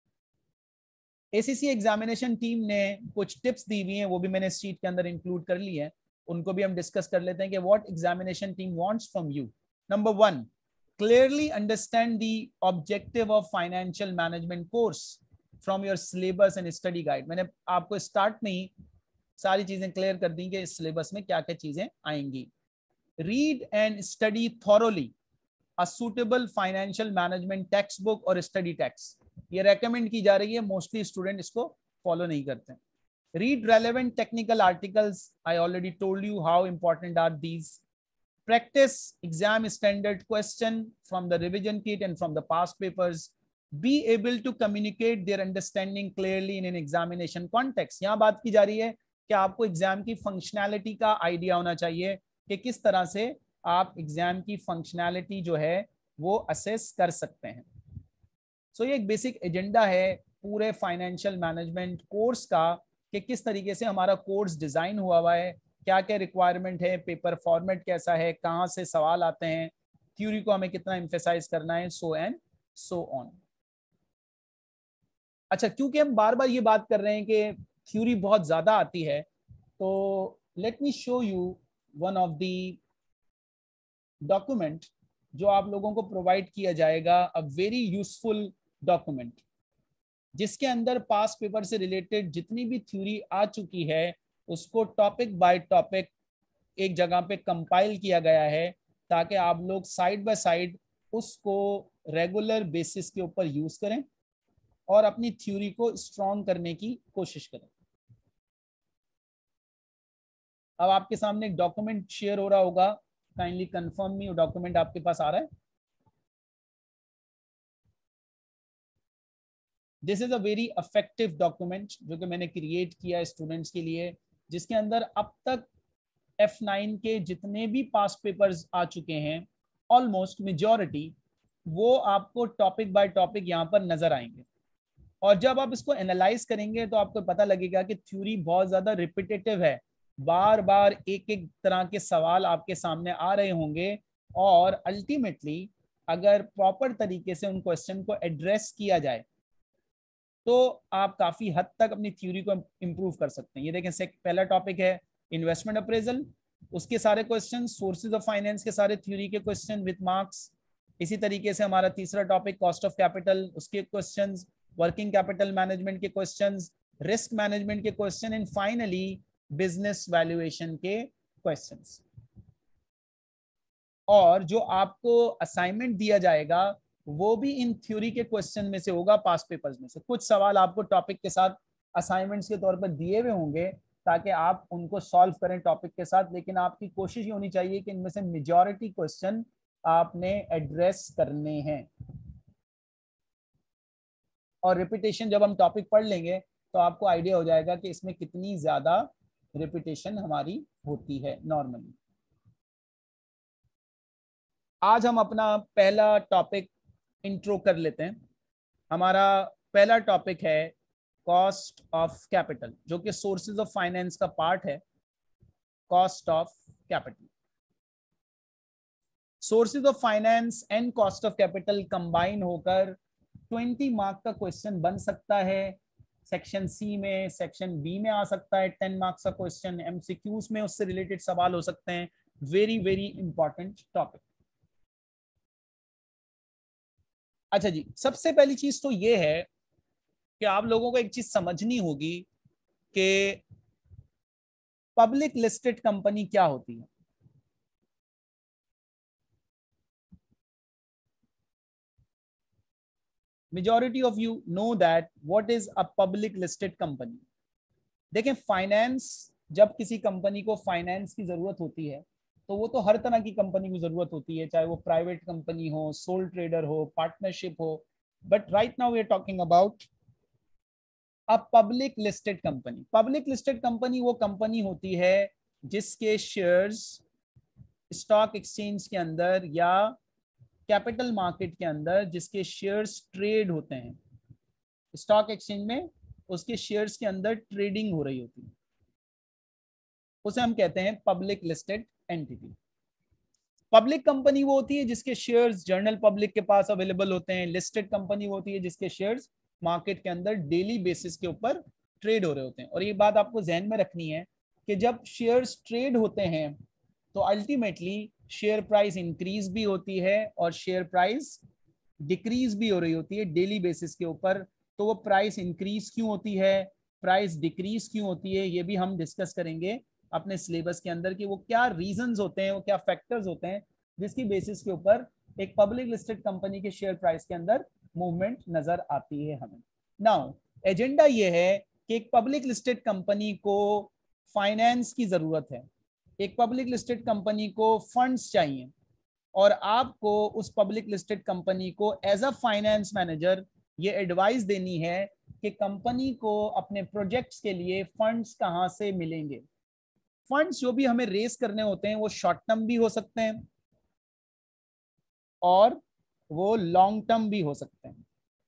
ACC examination team ने कुछ टिप्स दी हुई हैं, वो भी मैंने शीट के अंदर इंक्लूड कर ली है, उनको भी हम डिस्कस कर लेते हैं कि what examination team wants from you. Number 1, clearly understand the objective of financial management course from your syllabus and study guide. मैंने आपको स्टार्ट में ही सारी चीजें क्लियर कर दी कि इस सिलेबस में क्या क्या चीजें आएंगी। Read and study thoroughly a suitable financial management text book और स्टडी टेक्स्ट, ये रेकमेंड की जा रही है, मोस्टली स्टूडेंट इसको फॉलो नहीं करते। Read relevant technical articles, I already told you how important are these. Practice exam standard question from the revision kit and from the past papers. Be able to communicate their understanding clearly in an examination context. यहाँ बात की जा रही है कि आपको exam की functionality का आइडिया होना चाहिए कि किस तरह से आप एग्जाम की फंक्शनैलिटी जो है वो असेस कर सकते हैं। सो ये एक बेसिक एजेंडा है पूरे फाइनेंशियल मैनेजमेंट कोर्स का कि किस तरीके से हमारा कोर्स डिजाइन हुआ है, क्या क्या रिक्वायरमेंट है, पेपर फॉर्मेट कैसा है, कहाँ से सवाल आते हैं, थ्योरी को हमें कितना एम्फेसाइज करना है, सो एंड सो ऑन। अच्छा, क्योंकि हम बार बार ये बात कर रहे हैं कि थ्योरी बहुत ज्यादा आती है, तो let me show you one of the document जो आप लोगों को प्रोवाइड किया जाएगा, अ वेरी यूजफुल डॉक्यूमेंट, जिसके अंदर पास पेपर से रिलेटेड जितनी भी थ्योरी आ चुकी है उसको टॉपिक बाय टॉपिक एक जगह पे कंपाइल किया गया है, ताकि आप लोग साइड बाय साइड उसको रेगुलर बेसिस के ऊपर यूज करें और अपनी थ्योरी को स्ट्रॉन्ग करने की कोशिश करें। अब आपके सामने एक डॉक्यूमेंट शेयर हो रहा होगा, काइंडली कंफर्म मी, डॉक्यूमेंट आपके पास आ रहा है? This is a very effective document जो कि मैंने क्रिएट किया है स्टूडेंट्स के लिए, जिसके अंदर अब तक F9 के जितने भी पास पेपर्स आ चुके हैं, ऑलमोस्ट मेजॉरिटी, वो आपको टॉपिक बाय टॉपिक यहाँ पर नजर आएंगे। और जब आप इसको एनालाइज करेंगे तो आपको पता लगेगा कि थ्योरी बहुत ज्यादा रिपीटेटिव है, बार बार एक एक तरह के सवाल आपके सामने आ रहे होंगे, और अल्टीमेटली अगर प्रॉपर तरीके से उन क्वेश्चन को एड्रेस किया जाए तो आप काफी हद तक अपनी थ्योरी को इंप्रूव कर सकते हैं। ये देखें, पहला टॉपिक है इन्वेस्टमेंट अप्रेजल, उसके सारे क्वेश्चन, सोर्सेज ऑफ फाइनेंस के सारे थ्योरी के क्वेश्चन विद मार्क्स। इसी तरीके से हमारा तीसरा टॉपिक कॉस्ट ऑफ कैपिटल, उसके क्वेश्चंस, वर्किंग कैपिटल मैनेजमेंट के क्वेश्चंस, रिस्क मैनेजमेंट के question, and finally business valuation के क्वेश्चंस। और जो आपको असाइनमेंट दिया जाएगा वो भी इन थ्योरी के क्वेश्चन में से होगा, पास पेपर्स में से। कुछ सवाल आपको टॉपिक के साथ असाइनमेंट्स के तौर पर दिए हुए होंगे ताकि आप उनको सॉल्व करें टॉपिक के साथ, लेकिन आपकी कोशिश ये होनी चाहिए कि इनमें से मेजॉरिटी क्वेश्चन आपने एड्रेस करने हैं। और रिपीटेशन जब हम टॉपिक पढ़ लेंगे तो आपको आइडिया हो जाएगा कि इसमें कितनी ज्यादा रिपीटेशन हमारी होती है नॉर्मली। आज हम अपना पहला टॉपिक इंट्रो कर लेते हैं। हमारा पहला टॉपिक है कॉस्ट ऑफ कैपिटल, जो कि सोर्सेज ऑफ फाइनेंस का पार्ट है। Cost of capital, sources of finance and cost of capital combine होकर 20 मार्क का क्वेश्चन बन सकता है। सेक्शन सी में, सेक्शन बी में आ सकता है 10 मार्क्स का क्वेश्चन, एमसीक्यूज में उससे रिलेटेड सवाल हो सकते हैं। Very very important topic. अच्छा जी, सबसे पहली चीज तो ये है कि आप लोगों को एक चीज समझनी होगी कि पब्लिक लिस्टेड कंपनी क्या होती है। Majority of you know that what is a public listed company. देखें, फाइनेंस, जब किसी कंपनी को फाइनेंस की जरूरत होती है तो वो तो हर तरह की कंपनी की जरूरत होती है, चाहे वो प्राइवेट कंपनी हो, सोल ट्रेडर हो, पार्टनरशिप हो। But right now we are talking about a public listed company. Public listed company वो कंपनी होती है जिसके शेयर्स स्टॉक एक्सचेंज के अंदर या कैपिटल मार्केट के अंदर, जिसके शेयर्स ट्रेड होते हैं स्टॉक एक्सचेंज में, उसके शेयर्स के अंदर ट्रेडिंग हो रही होती है, उसे हम कहते हैं public listed entity. Public company वो होती है जिसके शेयर्स जनरल पब्लिक के पास अवेलेबल होते हैं। लिस्टेड कंपनी वो होती है जिसके शेयर्स मार्केट के अंदर डेली बेसिस के ऊपर ट्रेड हो रहे होते हैं। और ये बात आपको जहन में रखनी है कि जब शेयर्स ट्रेड होते हैं तो अल्टीमेटली शेयर प्राइस इंक्रीज भी होती है और शेयर प्राइस डिक्रीज भी हो रही होती है डेली बेसिस के ऊपर। तो वो प्राइस इंक्रीज क्यों होती है, प्राइस डिक्रीज क्यों होती है, ये भी हम डिस्कस करेंगे अपने सिलेबस के अंदर कि वो क्या रीजंस होते हैं, वो क्या फैक्टर्स होते हैं जिसकी बेसिस के ऊपर एक पब्लिक लिस्टेड कंपनी के शेयर प्राइस के अंदर मूवमेंट नजर आती है हमें। नाउ एजेंडा ये है कि एक पब्लिक लिस्टेड कंपनी को फाइनेंस की जरूरत है, एक पब्लिक लिस्टेड कंपनी को फंड्स चाहिए, और आपको उस पब्लिक लिस्टेड कंपनी को एज अ फाइनेंस मैनेजर ये एडवाइस देनी है कि कंपनी को अपने प्रोजेक्ट्स के लिए फंड्स कहां से मिलेंगे। फंड्स जो भी हमें रेस करने होते हैं वो शॉर्ट टर्म भी हो सकते हैं और वो लॉन्ग टर्म भी हो सकते हैं।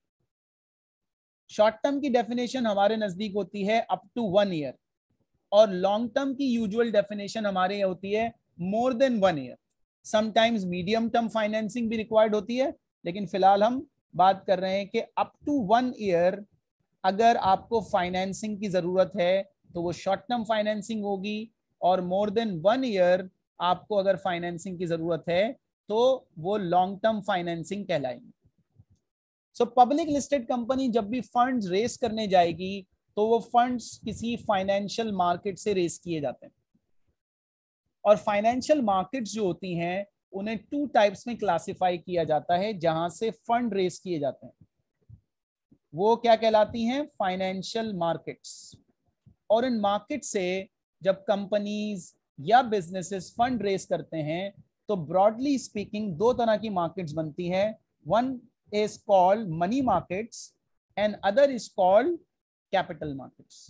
शॉर्ट टर्म की डेफिनेशन हमारे नजदीक होती है अप टू 1 ईयर, और लॉन्ग टर्म की यूजुअल डेफिनेशन हमारे होती है more than 1 year. Sometimes medium term financing भी रिक्वायर्ड होती है, लेकिन फिलहाल हम बात कर रहे हैं कि अप टू 1 ईयर अगर आपको फाइनेंसिंग की जरूरत है तो वो शॉर्ट टर्म फाइनेंसिंग होगी, और मोर देन 1 ईयर आपको अगर फाइनेंसिंग की जरूरत है तो वो लॉन्ग टर्म फाइनेंसिंग कहलाएंगे। सो पब्लिक लिस्टेड कंपनी जब भी फंड्स रेस करने जाएगी तो वो फंड्स किसी फाइनेंशियल मार्केट से रेस किए जाते हैं, और फाइनेंशियल मार्केट्स जो होती हैं उन्हें 2 टाइप्स में क्लासिफाई किया जाता है जहां से फंड रेस किए जाते हैं। वो क्या कहलाती हैं? Financial markets. और इन मार्केट से जब कंपनीज या बिजनेसेस फंड रेस करते हैं तो ब्रॉडली स्पीकिंग 2 तरह की मार्केट्स बनती हैं। One is called money markets and other is called capital markets.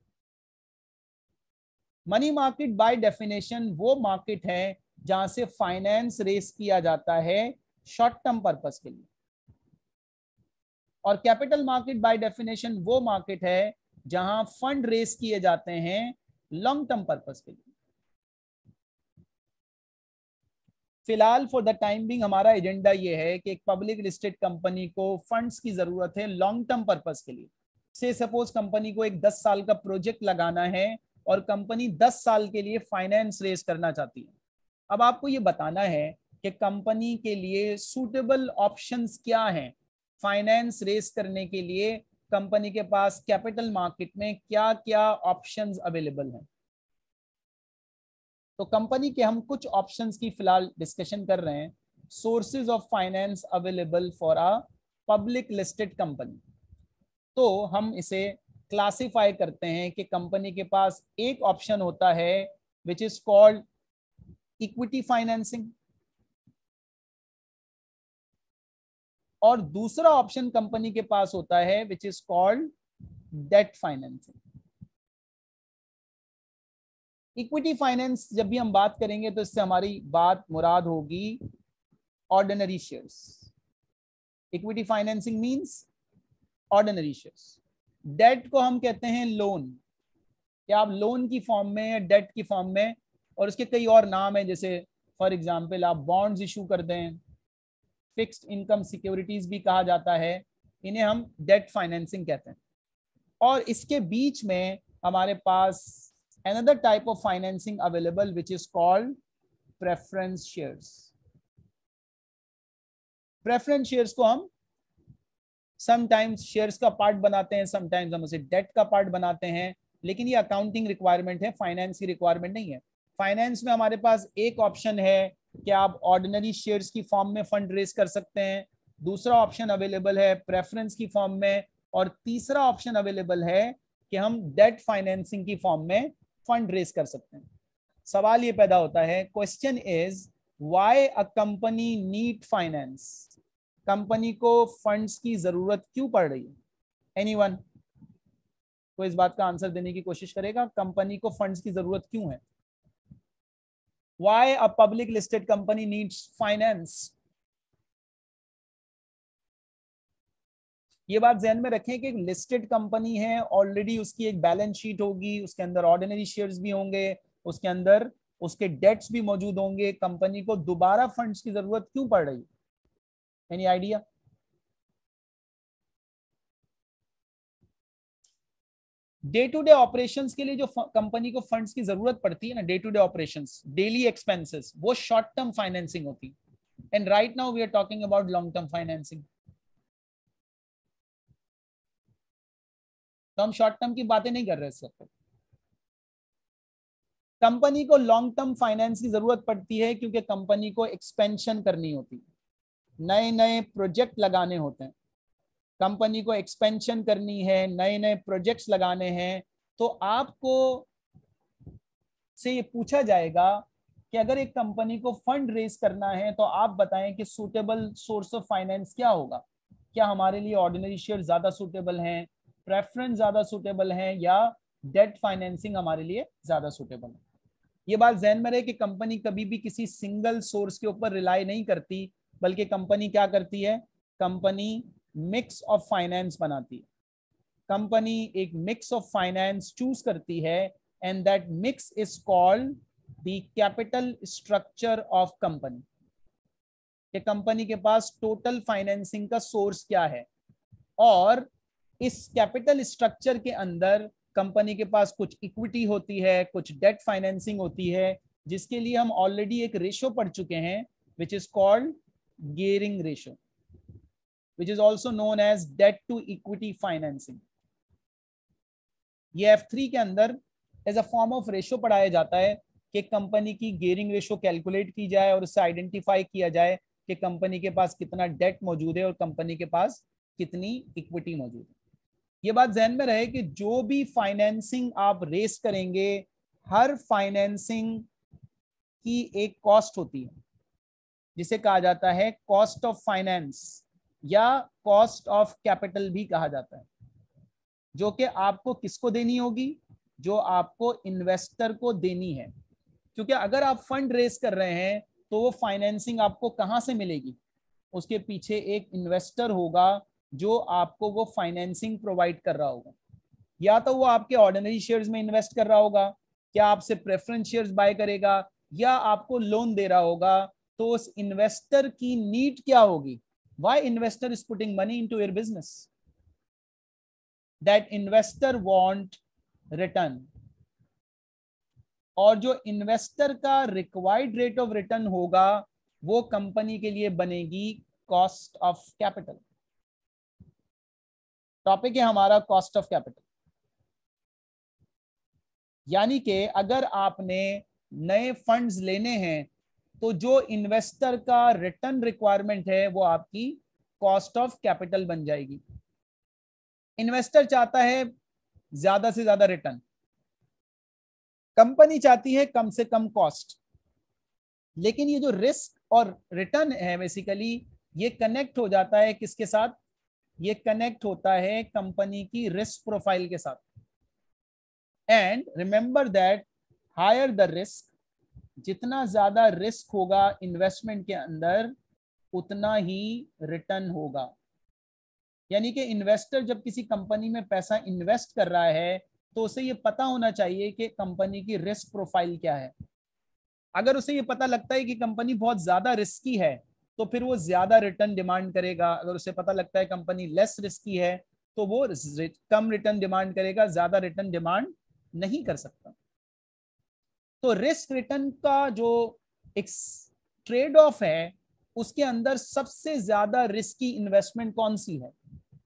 Money market by definition वो मार्केट है जहां से फाइनेंस रेस किया जाता है शॉर्ट टर्म पर्पस के लिए, और कैपिटल मार्केट बाय डेफिनेशन वो मार्केट है जहां फंड रेस किए जाते हैं लॉन्ग टर्म पर्पस के लिए। फिलहाल फॉर द टाइम बिंग हमारा एजेंडा ये है कि एक पब्लिक लिस्टेड कंपनी को फंड्स की जरूरत है लॉन्ग टर्म पर्पस के लिए। से सपोज कंपनी को एक 10 साल का प्रोजेक्ट लगाना है और कंपनी 10 साल के लिए फाइनेंस रेस करना चाहती है। अब आपको ये बताना है कि कंपनी के लिए सूटेबल ऑप्शंस क्या हैं फाइनेंस रेस करने के लिए, कंपनी के पास कैपिटल मार्केट में क्या क्या ऑप्शंस अवेलेबल हैं। तो कंपनी के हम कुछ ऑप्शंस की फिलहाल डिस्कशन कर रहे हैं। Sources of finance available for a public listed company. तो हम इसे क्लासिफाई करते हैं कि कंपनी के पास एक ऑप्शन होता है which is called equity financing, और दूसरा ऑप्शन कंपनी के पास होता है which is called debt financing. Equity finance जब भी हम बात करेंगे तो इससे हमारी बात मुराद होगी ordinary shares. Equity financing means ordinary shares. Debt को हम कहते हैं लोन, या आप लोन की फॉर्म में या डेट की फॉर्म में, और उसके कई और नाम है, जैसे फॉर एग्जांपल आप बॉन्ड्स इशू कर दें, फिक्स्ड इनकम सिक्योरिटीज भी कहा जाता है, इन्हें हम डेट फाइनेंसिंग कहते हैं। और इसके बीच में हमारे पास another type of financing available which is called preference shares। preference shares को हम समटाइम्स शेयर्स का पार्ट बनाते हैं, समटाइम्स हम उसे डेट का पार्ट बनाते हैं, लेकिन ये अकाउंटिंग रिक्वायरमेंट है, फाइनेंस की रिक्वायरमेंट नहीं है। फाइनेंस में हमारे पास एक ऑप्शन है कि आप ऑर्डिनरी शेयर्स की फॉर्म में फंड रेज कर सकते हैं, दूसरा ऑप्शन अवेलेबल है प्रेफरेंस की फॉर्म में, और तीसरा ऑप्शन अवेलेबल है कि हम डेट फाइनेंसिंग की फॉर्म में फंड रेज कर सकते हैं। सवाल ये पैदा होता है, question is why a company need finance. Company को फंड्स की जरूरत क्यों पड़ रही है? एनीवन तो इस बात का आंसर देने की कोशिश करेगा, कंपनी को फंड्स की जरूरत क्यों है? Why a public listed company needs finance? ये बात ध्यान में रखें कि लिस्टेड कंपनी है, ऑलरेडी उसकी एक बैलेंस शीट होगी, उसके अंदर ऑर्डिनरी शेयर्स भी होंगे, उसके अंदर उसके डेट्स भी मौजूद होंगे। कंपनी को दोबारा फंड्स की जरूरत क्यों पड़ रही है? Any idea? Day to day operations के लिए जो कंपनी को फंड्स की जरूरत पड़ती है ना, day to day operations, daily expenses, वो शॉर्ट टर्म फाइनेंसिंग होती है। And right now we are talking about long term financing. तो हम शॉर्ट टर्म की बातें नहीं कर रहे इस वक्त। कंपनी को लॉन्ग टर्म फाइनेंस की जरूरत पड़ती है क्योंकि कंपनी को एक्सपेंशन करनी होती है, नए नए प्रोजेक्ट लगाने होते हैं। कंपनी को एक्सपेंशन करनी है, नए नए प्रोजेक्ट्स लगाने हैं, तो आपको से ये पूछा जाएगा कि अगर एक कंपनी को फंड रेज करना है तो आप बताएं कि सूटेबल सोर्स ऑफ फाइनेंस क्या होगा। क्या हमारे लिए ऑर्डिनरी शेयर ज्यादा सूटेबल हैं, प्रेफरेंस ज्यादा सूटेबल हैं, या डेट फाइनेंसिंग हमारे लिए ज्यादा सूटेबल है? ये बात ध्यान में रहे कि कंपनी कभी भी किसी सिंगल सोर्स के ऊपर रिलाई नहीं करती, बल्कि कंपनी क्या करती है? कंपनी मिक्स ऑफ फाइनेंस बनाती है। कंपनी एक मिक्स ऑफ फाइनेंस चूज करती है, and that mix is called the capital structure of company. कि कंपनी के पास टोटल फाइनेंसिंग का सोर्स क्या है, और इस कैपिटल स्ट्रक्चर के अंदर कंपनी के पास कुछ इक्विटी होती है, कुछ डेट फाइनेंसिंग होती है, जिसके लिए हम ऑलरेडी एक रेशो पढ़ चुके हैं, which is called gearing ratio, which is also known as debt to equity financing. ये F3 के अंदर as a form of ratio पढ़ाया जाता है कि कंपनी की गियरिंग रेशो कैलकुलेट की जाए और उससे आइडेंटिफाई किया जाए कि कंपनी के पास कितना डेट मौजूद है और कंपनी के पास कितनी इक्विटी मौजूद है। ये बात ध्यान में रहे कि जो भी फाइनेंसिंग आप रेस करेंगे, हर फाइनेंसिंग की एक कॉस्ट होती है जिसे कहा जाता है कॉस्ट ऑफ फाइनेंस या कॉस्ट ऑफ कैपिटल भी कहा जाता है, जो कि आपको किसको देनी होगी, जो आपको इन्वेस्टर को देनी है। क्योंकि अगर आप फंड रेस कर रहे हैं तो वो फाइनेंसिंग आपको कहां से मिलेगी, उसके पीछे एक इन्वेस्टर होगा जो आपको वो फाइनेंसिंग प्रोवाइड कर रहा होगा। या तो वो आपके ऑर्डिनरी शेयर्स में इन्वेस्ट कर रहा होगा, क्या आपसे प्रेफरेंस शेयर्स बाय करेगा, या आपको लोन दे रहा होगा। तो उस इन्वेस्टर की नीड क्या होगी, why investor is putting money into your business, that investor want return, और जो इन्वेस्टर का रिक्वायर्ड रेट ऑफ रिटर्न होगा वो कंपनी के लिए बनेगी कॉस्ट ऑफ कैपिटल। टॉपिक है हमारा कॉस्ट ऑफ कैपिटल। यानी कि अगर आपने नए फंड्स लेने हैं तो जो इन्वेस्टर का रिटर्न रिक्वायरमेंट है वो आपकी कॉस्ट ऑफ कैपिटल बन जाएगी। इन्वेस्टर चाहता है ज्यादा से ज्यादा रिटर्न, कंपनी चाहती है कम से कम कॉस्ट, लेकिन ये जो रिस्क और रिटर्न है बेसिकली ये कनेक्ट हो जाता है किसके साथ, ये कनेक्ट होता है कंपनी की रिस्क प्रोफाइल के साथ। And remember that higher the risk, जितना ज्यादा रिस्क होगा इन्वेस्टमेंट के अंदर उतना ही रिटर्न होगा। यानी कि इन्वेस्टर जब किसी कंपनी में पैसा इन्वेस्ट कर रहा है तो उसे ये पता होना चाहिए कि कंपनी की रिस्क प्रोफाइल क्या है। अगर उसे ये पता लगता है कि कंपनी बहुत ज्यादा रिस्की है तो फिर वो ज्यादा रिटर्न डिमांड करेगा। अगर उसे पता लगता है कंपनी लेस रिस्की है तो वो कम रिटर्न डिमांड करेगा, ज्यादा रिटर्न डिमांड नहीं कर सकता। तो रिस्क रिटर्न का जो एक ट्रेड ऑफ है उसके अंदर सबसे ज्यादा रिस्की इन्वेस्टमेंट कौन सी है,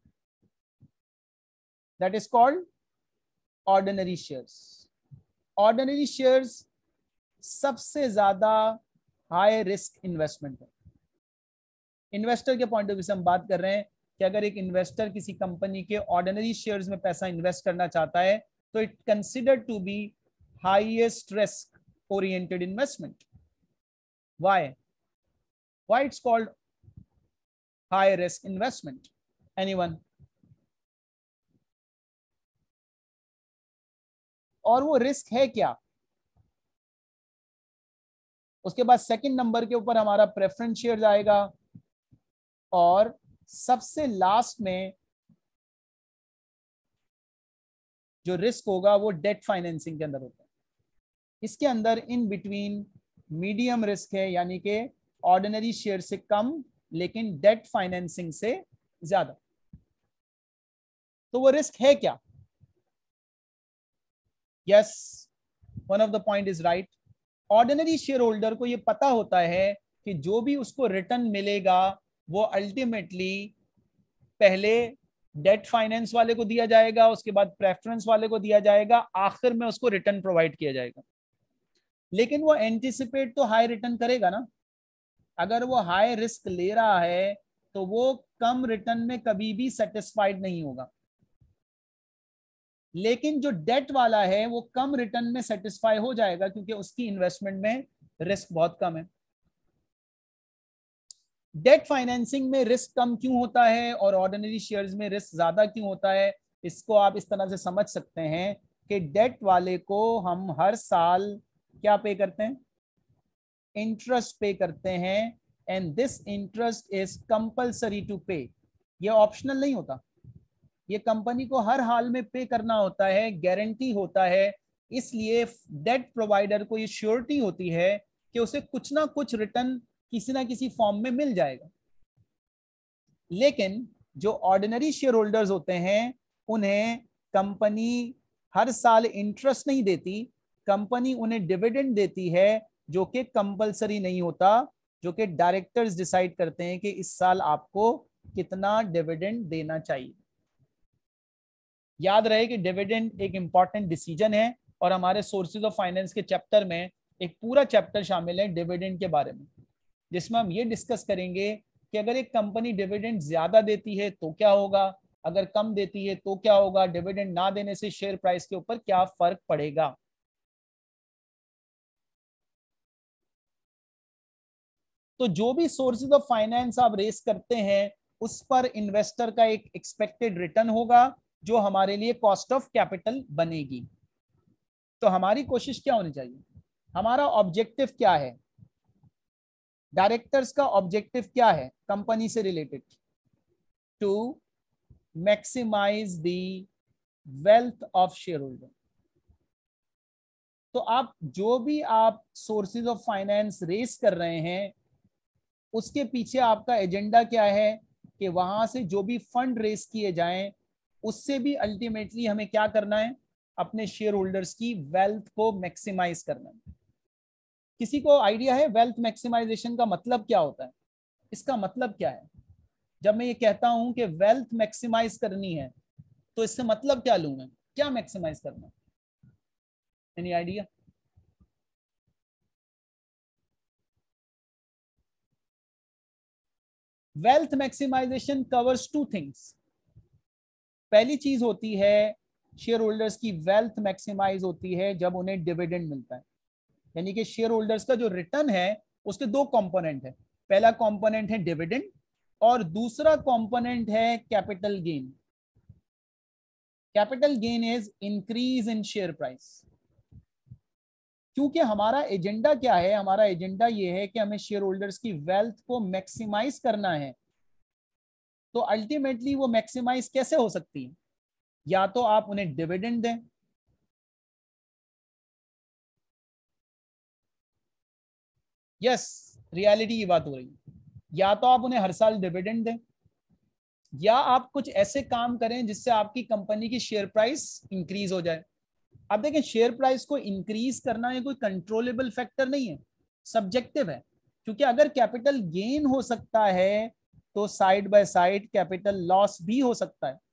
that is called ordinary shares. Ordinary shares सबसे ज्यादा हाई रिस्क इन्वेस्टमेंट है। इन्वेस्टर के पॉइंट ऑफ व्यू से हम बात कर रहे हैं कि अगर एक इन्वेस्टर किसी कंपनी के ऑर्डिनरी शेयर्स में पैसा इन्वेस्ट करना चाहता है तो it considered to be highest risk oriented investment. why it's called high risk investment? Anyone? और वो रिस्क है क्या? उसके बाद सेकंड नंबर के ऊपर हमारा प्रेफरेंस शेयर आएगा और सबसे लास्ट में जो रिस्क होगा वो डेट फाइनेंसिंग के अंदर होता है। इसके अंदर इन बिटवीन मीडियम रिस्क है, यानी कि ऑर्डिनरी शेयर से कम लेकिन डेट फाइनेंसिंग से ज्यादा। तो वो रिस्क है क्या? Yes, one of the point is right. Ordinary share holder को ये पता होता है कि जो भी उसको रिटर्न मिलेगा वो अल्टीमेटली पहले डेट फाइनेंस वाले को दिया जाएगा, उसके बाद प्रेफरेंस वाले को दिया जाएगा, आखिर में उसको रिटर्न प्रोवाइड किया जाएगा। लेकिन वो एंटिसिपेट तो हाई रिटर्न करेगा ना। अगर वो हाई रिस्क ले रहा है तो वो कम रिटर्न में कभी भी सेटिस्फाइड नहीं होगा। लेकिन जो डेट वाला है वो कम रिटर्न में सेटिस्फाई हो जाएगा क्योंकि उसकी इन्वेस्टमेंट में रिस्क बहुत कम है। डेट फाइनेंसिंग में रिस्क कम क्यों होता है और ऑर्डिनरी शेयर्स में रिस्क ज्यादा क्यों होता है? इसको आप इस तरह से समझ सकते हैं कि डेट वाले को हम हर साल क्या पे करते हैं? इंटरेस्ट पे करते हैं, and this interest is compulsory to pay. ये ऑप्शनल नहीं होता, ये कंपनी को हर हाल में पे करना होता है, गारंटी होता है। इसलिए डेट प्रोवाइडर को ये श्योरिटी होती है कि उसे कुछ ना कुछ रिटर्न किसी ना किसी फॉर्म में मिल जाएगा। लेकिन जो ऑर्डिनरी शेयर होल्डर्स होते हैं उन्हें कंपनी हर साल इंटरेस्ट नहीं देती, कंपनी उन्हें डिविडेंड देती है, जो कि कंपलसरी नहीं होता, जो कि डायरेक्टर्स डिसाइड करते हैं कि इस साल आपको कितना डिविडेंड देना चाहिए। याद रहे कि डिविडेंड एक इंपॉर्टेंट डिसीजन है, और हमारे सोर्सेज ऑफ फाइनेंस के चैप्टर में एक पूरा चैप्टर शामिल है डिविडेंड के बारे में, जिसमें हम ये डिस्कस करेंगे कि अगर एक कंपनी डिविडेंड ज्यादा देती है तो क्या होगा, अगर कम देती है तो क्या होगा, डिविडेंड ना देने से शेयर प्राइस के ऊपर क्या फर्क पड़ेगा। तो जो भी सोर्सेज ऑफ फाइनेंस आप रेस करते हैं उस पर इन्वेस्टर का एक एक्सपेक्टेड रिटर्न होगा, जो हमारे लिए कॉस्ट ऑफ कैपिटल बनेगी। तो हमारी कोशिश क्या होनी चाहिए, हमारा ऑब्जेक्टिव क्या है, डायरेक्टर्स का ऑब्जेक्टिव क्या है कंपनी से related, to maximise the wealth of share holder. तो आप जो भी आप सोर्सेज ऑफ फाइनेंस रेस कर रहे हैं उसके पीछे आपका एजेंडा क्या है कि वहां से जो भी फंड रेस किए जाएं उससे भी अल्टीमेटली हमें क्या करना है, अपने शेयर होल्डर्स की वेल्थ को मैक्सिमाइज करना है। किसी को आइडिया है वेल्थ मैक्सिमाइजेशन का मतलब क्या होता है, इसका मतलब क्या है? जब मैं ये कहता हूं कि वेल्थ मैक्सिमाइज करनी है तो इससे मतलब क्या लूं मैं, क्या मैक्सिमाइज करना है? Any idea? Wealth maximisation covers two things. पहली चीज होती है शेयर होल्डर्स की वेल्थ मैक्सिमाइज होती है जब उन्हें डिविडेंड मिलता है, यानी कि शेयर होल्डर्स का जो रिटर्न है उसके दो कंपोनेंट है, पहला कंपोनेंट है डिविडेंड और दूसरा कंपोनेंट है capital gain. Capital gain is increase in share price. क्योंकि हमारा एजेंडा क्या है, हमारा एजेंडा ये है कि हमें शेयर होल्डर्स की वेल्थ को मैक्सिमाइज करना है। तो अल्टीमेटली वो मैक्सिमाइज कैसे हो सकती है, या तो आप उन्हें डिविडेंड दें, यस रियलिटी की बात हो रही है, या तो आप उन्हें हर साल डिविडेंड दें, या आप कुछ ऐसे काम करें जिससे आपकी कंपनी की शेयर प्राइस इंक्रीज हो जाए। अब देखें शेयर प्राइस को इंक्रीज करना ये कोई कंट्रोलेबल फैक्टर नहीं है, सब्जेक्टिव है, क्योंकि अगर कैपिटल गेन हो सकता है तो side by side capital loss भी हो सकता है,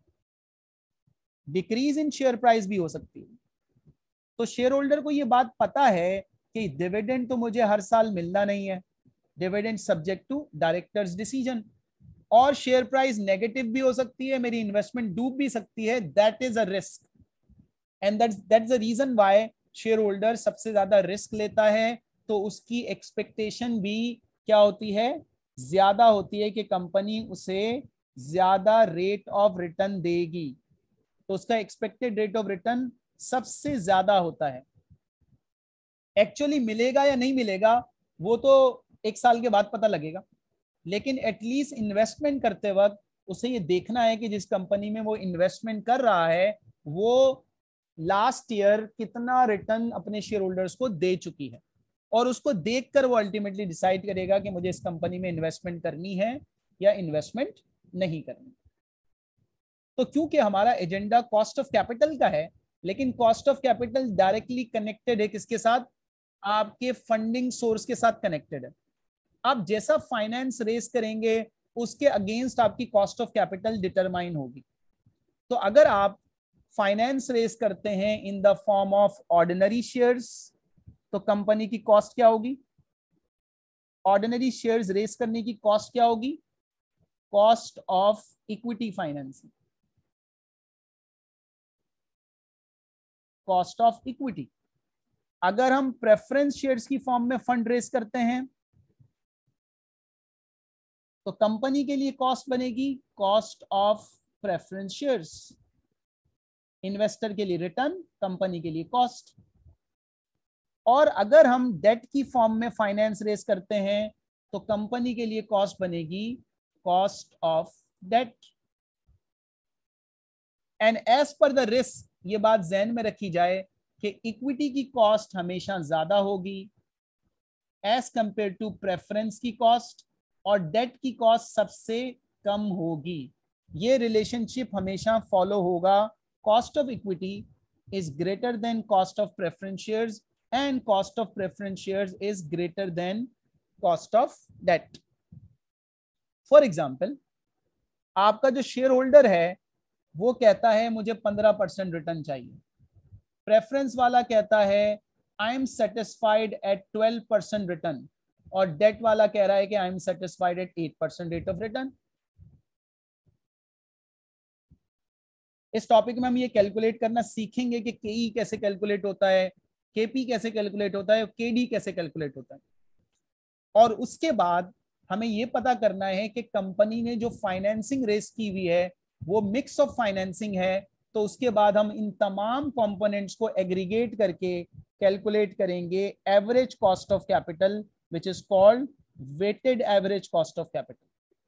डिक्रीज इन शेयर प्राइस भी हो सकती है। तो शेयर होल्डर को यह बात पता है कि डिविडेंड तो मुझे हर साल मिलना नहीं है, dividend subject to directors decision, और शेयर प्राइस नेगेटिव भी हो सकती है, मेरी इन्वेस्टमेंट डूब भी सकती है, that is a risk, and that's the reason why share holder सबसे ज्यादा रिस्क लेता है। तो उसकी एक्सपेक्टेशन भी क्या होती है, ज्यादा होती है कि कंपनी उसे ज्यादा रेट ऑफ रिटर्न देगी, तो उसका एक्सपेक्टेड रेट ऑफ रिटर्न सबसे ज्यादा होता है। एक्चुअली मिलेगा या नहीं मिलेगा वो तो एक साल के बाद पता लगेगा, लेकिन एटलीस्ट इन्वेस्टमेंट करते वक्त उसे ये देखना है कि जिस कंपनी में वो इन्वेस्टमेंट कर रहा है वो लास्ट ईयर कितना रिटर्न अपने शेयर होल्डर्स को दे चुकी है, और उसको देखकर वो अल्टीमेटली डिसाइड करेगा कि मुझे इस कंपनी में इन्वेस्टमेंट करनी है या इन्वेस्टमेंट नहीं करनी। तो क्योंकि हमारा एजेंडा कॉस्ट ऑफ कैपिटल का है, लेकिन cost of capital directly connected है किसके साथ, आपके फंडिंग सोर्स के साथ कनेक्टेड है। आप जैसा फाइनेंस रेस करेंगे उसके अगेंस्ट आपकी कॉस्ट ऑफ कैपिटल डिटरमाइन होगी। तो अगर आप फाइनेंस रेस करते हैं in the form of ordinary shares तो कंपनी की कॉस्ट क्या होगी, ऑर्डिनरी शेयर्स रेस करने की कॉस्ट क्या होगी, cost of equity financing, cost of equity. अगर हम प्रेफरेंस शेयर्स की फॉर्म में फंड रेस करते हैं तो कंपनी के लिए कॉस्ट बनेगी cost of preference shares, investor के लिए रिटर्न, कंपनी के लिए कॉस्ट। और अगर हम डेट की फॉर्म में फाइनेंस रेस करते हैं तो कंपनी के लिए कॉस्ट बनेगी cost of debt. And as per the risk, ये बात ध्यान में रखी जाए कि इक्विटी की कॉस्ट हमेशा ज्यादा होगी एज कंपेयर टू प्रेफरेंस की कॉस्ट, और डेट की कॉस्ट सबसे कम होगी। ये रिलेशनशिप हमेशा फॉलो होगा। Cost of equity is greater than cost of preference shares and cost of preference shares is greater than cost of debt. For example, आपका जो शेयर होल्डर है वो कहता है मुझे 15% रिटर्न चाहिए, प्रेफरेंस वाला कहता है I am satisfied at 12% return, और डेट वाला कह रहा है कि I am satisfied at 8% rate of return. इस टॉपिक में हम ये कैलकुलेट करना सीखेंगे कि केई कैसे कैलकुलेट होता है, केपी कैसे कैलकुलेट होता है और केडी कैसे कैलकुलेट होता है। और उसके बाद हमें ये पता करना है कि कंपनी ने जो फाइनेंसिंग रेस की हुई है वो मिक्स ऑफ फाइनेंसिंग है, तो उसके बाद हम इन तमाम कंपोनेंट्स को एग्रीगेट करके कैलकुलेट करेंगे average cost of capital, which is called weighted average cost of capital.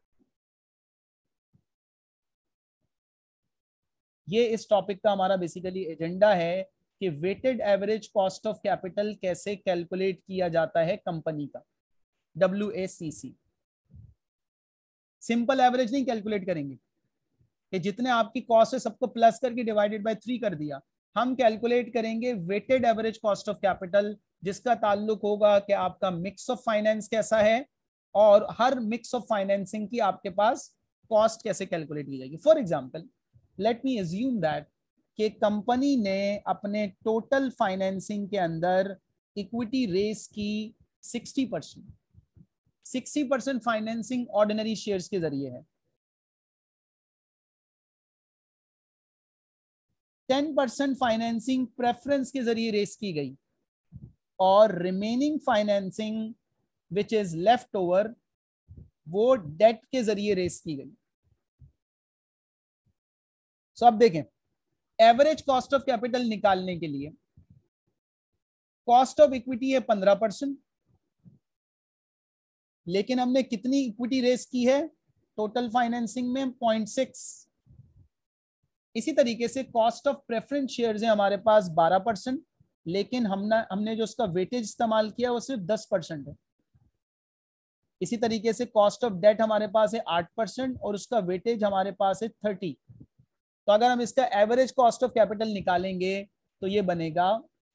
ये इस टॉपिक का हमारा बेसिकली एजेंडा है कि weighted average cost of capital कैसे कैलकुलेट किया जाता है कंपनी का, WACC। सिंपल एवरेज नहीं कैलकुलेट करेंगे कि जितने आपकी कॉस्ट है सबको प्लस करके डिवाइडेड बाय 3 कर दिया। हम कैलकुलेट करेंगे weighted average cost of capital, जिसका ताल्लुक होगा कि आपका मिक्स ऑफ फाइनेंस कैसा है और हर मिक्स ऑफ फाइनेंसिंग की आपके पास कॉस्ट कैसे कैलकुलेट की जाएगी। For example, let me assume that कि कंपनी ने अपने टोटल फाइनेंसिंग के अंदर इक्विटी रेस की 60% फाइनेंसिंग ऑर्डिनरी शेयर्स के जरिए है, 10% फाइनेंसिंग प्रेफरेंस के जरिए रेस की गई, और remaining financing which is left over वो डेट के जरिए रेस की गई। सो अब देखें, एवरेज कॉस्ट ऑफ कैपिटल निकालने के लिए कॉस्ट ऑफ इक्विटी है 15%, लेकिन हमने कितनी इक्विटी रेस की है टोटल फाइनेंसिंग में? 0.6। इसी तरीके से कॉस्ट ऑफ प्रेफरेंस शेयर्स है हमारे पास 12%, लेकिन हमने जो उसका वेटेज इस्तेमाल किया वो सिर्फ 10% है। इसी तरीके से कॉस्ट ऑफ डेट हमारे पास है 8% और उसका वेटेज हमारे पास है 30। तो अगर हम इसका एवरेज कॉस्ट ऑफ कैपिटल निकालेंगे तो ये बनेगा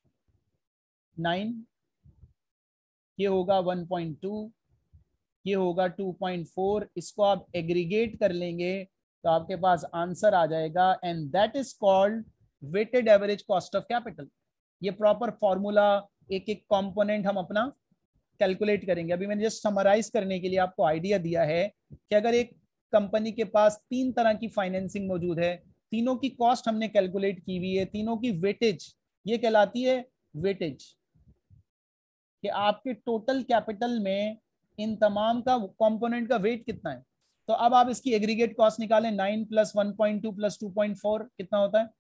9, ये होगा 1.2, ये होगा 2.4। इसको आप एग्रीगेट कर लेंगे तो आपके पास आंसर आ जाएगा, and that is called weighted average cost of capital. ये प्रॉपर फॉर्मूला, एक एक कंपोनेंट हम अपना कैलकुलेट करेंगे। अभी मैंने जस्ट समराइज करने के लिए आपको आइडिया दिया है कि अगर एक कंपनी के पास 3 तरह की फाइनेंसिंग मौजूद है, तीनों की कॉस्ट हमने कैलकुलेट की हुई है, तीनों की वेटेज, ये कहलाती है वेटेज, कि आपके टोटल कैपिटल में इन तमाम का कंपोनेंट का वेट कितना है। तो अब आप इसकी एग्रीगेट कॉस्ट निकालें, 9 + 1.2 + 2.4 कितना होता है?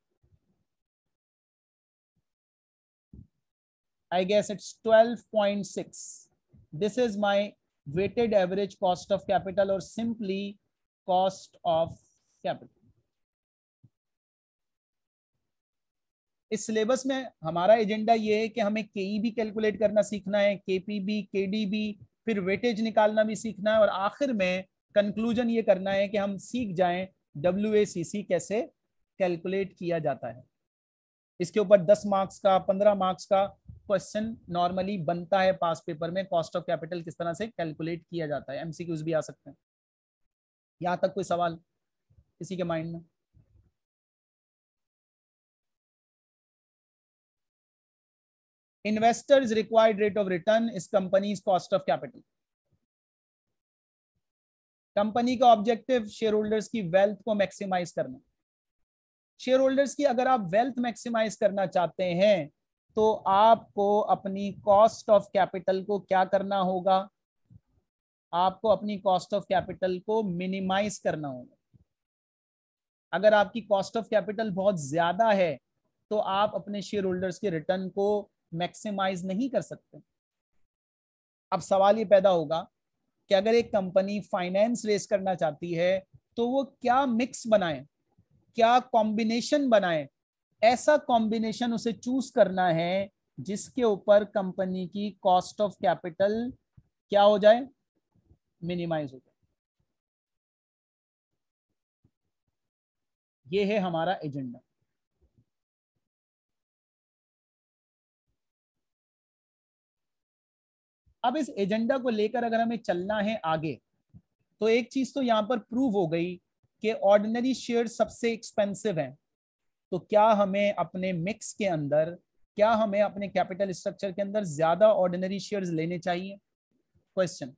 I guess it's 12.6. This is my weighted average cost of capital or simply cost of capital. इस सिलेबस में हमारा एजेंडा ये है कि हमें केई भी कैलकुलेट करना सीखना है, केपी भी, केडी भी, फिर वेटेज निकालना भी सीखना है, और आखिर में कंक्लूजन ये करना है कि हम सीख जाएं WACC कैसे कैलकुलेट किया जाता है। इसके ऊपर 10 मार्क्स का, 15 मार्क्स का क्वेश्चन नॉर्मली बनता है पास पेपर में, कॉस्ट ऑफ कैपिटल किस तरह से कैलकुलेट किया जाता है। MCQs भी आ सकते हैं। यहां तक कोई सवाल किसी के माइंड में? Investors required rate of return is company's cost of capital. Company का ऑब्जेक्टिव शेयर होल्डर्स की वेल्थ को मैक्सिमाइज करना। शेयर होल्डर्स की अगर आप वेल्थ मैक्सिमाइज करना चाहते हैं तो आपको अपनी कॉस्ट ऑफ कैपिटल को क्या करना होगा? आपको अपनी कॉस्ट ऑफ कैपिटल को मिनिमाइज करना होगा। अगर आपकी कॉस्ट ऑफ कैपिटल बहुत ज्यादा है तो आप अपने शेयर होल्डर्स के रिटर्न को मैक्सिमाइज नहीं कर सकते। अब सवाल ये पैदा होगा कि अगर एक कंपनी फाइनेंस रेस करना चाहती है तो वो क्या मिक्स बनाए, क्या कॉम्बिनेशन बनाए? ऐसा कॉम्बिनेशन उसे चूज करना है जिसके ऊपर कंपनी की कॉस्ट ऑफ कैपिटल क्या हो जाए? मिनिमाइज हो जाए। ये है हमारा एजेंडा। अब इस एजेंडा को लेकर अगर हमें चलना है आगे, तो एक चीज तो यहां पर प्रूव हो गई कि ऑर्डिनरी शेयर सबसे एक्सपेंसिव हैं। तो क्या हमें अपने मिक्स के अंदर, क्या हमें अपने कैपिटल स्ट्रक्चर के अंदर ज्यादा ऑर्डिनरी शेयर्स लेने चाहिए? क्वेश्चन।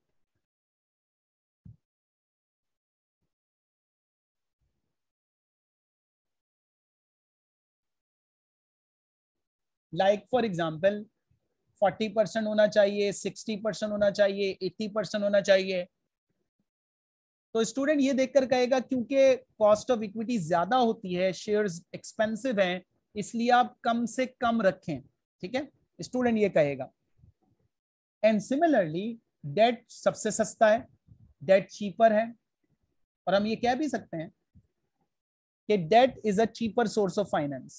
लाइक फॉर एग्जाम्पल 40% होना चाहिए, 60% होना चाहिए, 80% होना चाहिए? तो स्टूडेंट ये देखकर कहेगा क्योंकि कॉस्ट ऑफ इक्विटी ज्यादा होती है, शेयर्स एक्सपेंसिव हैं, इसलिए आप कम से कम रखें। ठीक है, स्टूडेंट ये कहेगा। एंड सिमिलरली डेट सबसे सस्ता है, डेट चीपर है, और हम ये कह भी सकते हैं कि debt is a cheaper source of finance.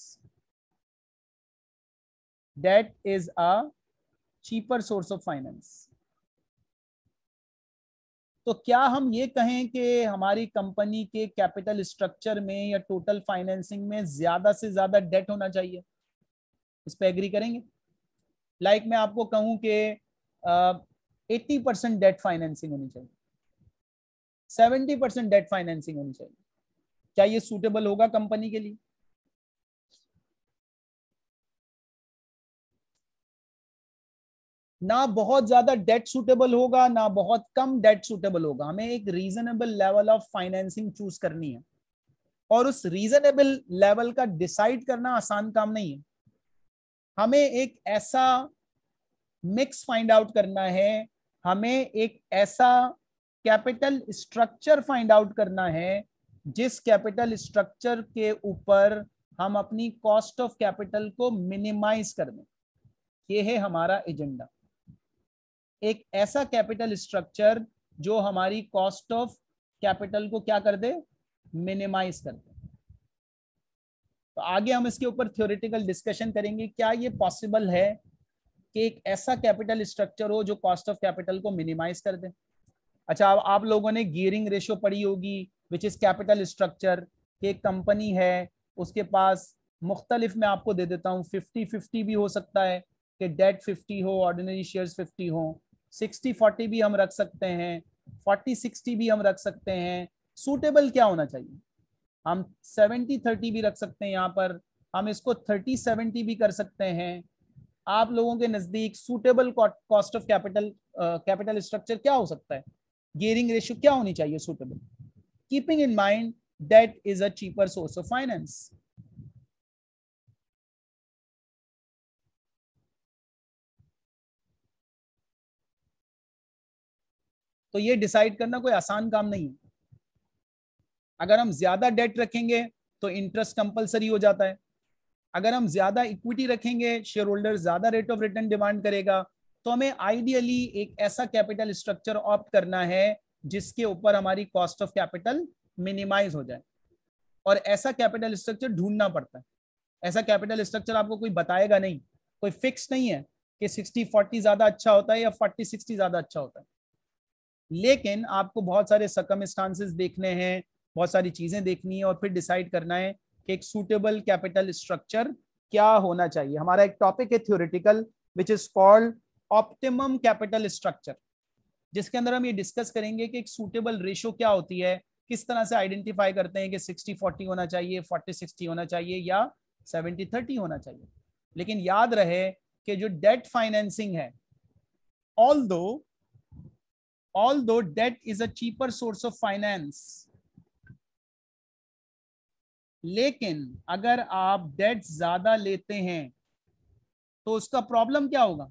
Debt is a cheaper source of finance. तो क्या हम ये कहें कि हमारी कंपनी के कैपिटल स्ट्रक्चर में या टोटल फाइनेंसिंग में ज्यादा से ज्यादा डेट होना चाहिए? इस पे एग्री करेंगे? लाइक मैं आपको कहूं कि 80% डेट फाइनेंसिंग होनी चाहिए, 70% डेट फाइनेंसिंग होनी चाहिए, क्या ये सूटेबल होगा कंपनी के लिए? ना बहुत ज्यादा डेट सूटेबल होगा, ना बहुत कम डेट सूटेबल होगा। हमें एक reasonable level of financing choose करनी है, और उस रीजनेबल लेवल का डिसाइड करना आसान काम नहीं है। हमें एक ऐसा मिक्स फाइंड आउट करना है, हमें एक ऐसा कैपिटल स्ट्रक्चर फाइंड आउट करना है जिस कैपिटल स्ट्रक्चर के ऊपर हम अपनी कॉस्ट ऑफ कैपिटल को मिनिमाइज कर दें। ये है हमारा एजेंडा, एक ऐसा कैपिटल स्ट्रक्चर जो हमारी कॉस्ट ऑफ कैपिटल को क्या कर दे, मिनिमाइज कर दे। तो आगे हम इसके ऊपर थ्योरेटिकल डिस्कशन करेंगे, क्या ये पॉसिबल है कि एक ऐसा कैपिटल स्ट्रक्चर हो जो कॉस्ट ऑफ कैपिटल को मिनिमाइज कर दे। अच्छा, अब आप लोगों ने गियरिंग रेशियो पढ़ी होगी, विच इज कैपिटल स्ट्रक्चर। एक कंपनी है, उसके पास मुख्तलिफ, मैं आपको दे देता हूँ, 50-50 भी हो सकता है कि डेट 50 हो, ऑर्डिनरी शेयर्स 50 हो, 60-40 भी हम रख सकते हैं, 40-60 भी हम रख सकते हैं। सूटेबल क्या होना चाहिए? हम 70-30 भी रख सकते हैं यहाँ पर, हम इसको 30-70 भी कर सकते हैं। आप लोगों के नजदीक suitable cost of capital capital structure क्या हो सकता है? गियरिंग रेशियो क्या होनी चाहिए suitable, keeping in mind that is a cheaper source of finance? तो ये डिसाइड करना कोई आसान काम नहीं है। अगर हम ज्यादा डेट रखेंगे तो इंटरेस्ट कंपलसरी हो जाता है, अगर हम ज्यादा इक्विटी रखेंगे, शेयर होल्डर ज्यादा रेट ऑफ रिटर्न डिमांड करेगा। तो हमें आइडियली एक ऐसा कैपिटल स्ट्रक्चर ऑप्ट करना है जिसके ऊपर हमारी कॉस्ट ऑफ कैपिटल मिनिमाइज हो जाए, और ऐसा कैपिटल स्ट्रक्चर ढूंढना पड़ता है। ऐसा कैपिटल स्ट्रक्चर आपको कोई बताएगा नहीं, कोई फिक्स नहीं है कि 60-40 ज्यादा अच्छा होता है या 40-60 ज्यादा अच्छा होता है। लेकिन आपको बहुत सारे सर्कमस्टांसेस देखने हैं, बहुत सारी चीजें देखनी है, और फिर डिसाइड करना है कि एक सूटेबल कैपिटल स्ट्रक्चर क्या होना चाहिए। हमारा एक टॉपिक है theoretical which is called optimum capital structure, जिसके अंदर हम ये डिस्कस करेंगे कि एक सूटेबल रेशो क्या होती है, किस तरह से आइडेंटिफाई करते हैं कि 60-40 होना चाहिए, 40-60 होना चाहिए, या 70-30 होना चाहिए। लेकिन याद रहे कि जो डेट फाइनेंसिंग है, although debt is a cheaper source of finance, लेकिन अगर आप डेट ज्यादा लेते हैं तो उसका प्रॉब्लम क्या होगा?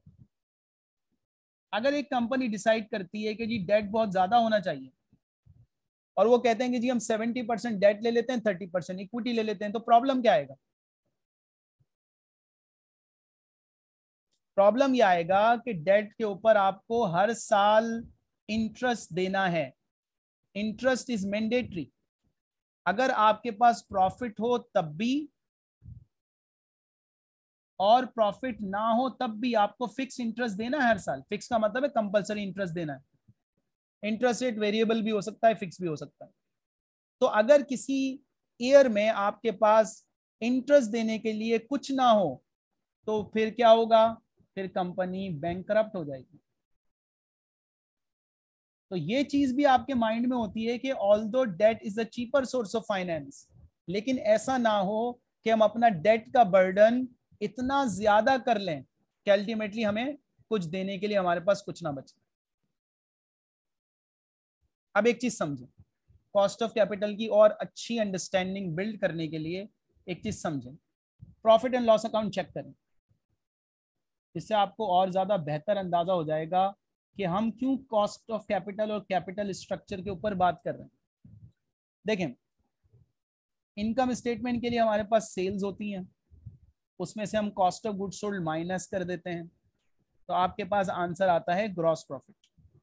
अगर एक कंपनी डिसाइड करती है कि जी डेट बहुत ज्यादा होना चाहिए, और वो कहते हैं कि जी हम 70% डेट ले लेते हैं, 30% इक्विटी ले लेते हैं, तो प्रॉब्लम क्या आएगा? प्रॉब्लम यह आएगा कि डेट के ऊपर आपको हर साल इंटरेस्ट देना है। Interest is mandatory. अगर आपके पास प्रॉफिट हो तब भी, और प्रॉफिट ना हो तब भी, आपको फिक्स इंटरेस्ट देना है हर साल। फिक्स का मतलब है कंपलसरी इंटरेस्ट देना है। इंटरेस्ट रेट वेरिएबल भी हो सकता है, फिक्स भी हो सकता है। तो अगर किसी ईयर में आपके पास इंटरेस्ट देने के लिए कुछ ना हो तो फिर क्या होगा, फिर कंपनी बैंकरप्ट हो जाएगी। तो ये चीज भी आपके माइंड में होती है कि although debt is a cheaper source of finance, लेकिन ऐसा ना हो कि हम अपना डेट का बर्डन इतना ज्यादा कर लें कि अल्टीमेटली हमें कुछ देने के लिए हमारे पास कुछ ना बचे। अब एक चीज समझें, कॉस्ट ऑफ कैपिटल की और अच्छी अंडरस्टैंडिंग बिल्ड करने के लिए एक चीज समझें, profit and loss account check करें। इससे आपको और ज्यादा बेहतर अंदाजा हो जाएगा कि हम क्यों कॉस्ट ऑफ कैपिटल और कैपिटल स्ट्रक्चर के ऊपर बात कर रहे हैं। देखें, इनकम स्टेटमेंट के लिए हमारे पास सेल्स होती हैं, उसमें से हम cost of goods sold minus कर देते हैं, तो आपके पास आंसर आता है ग्रॉस प्रॉफिट।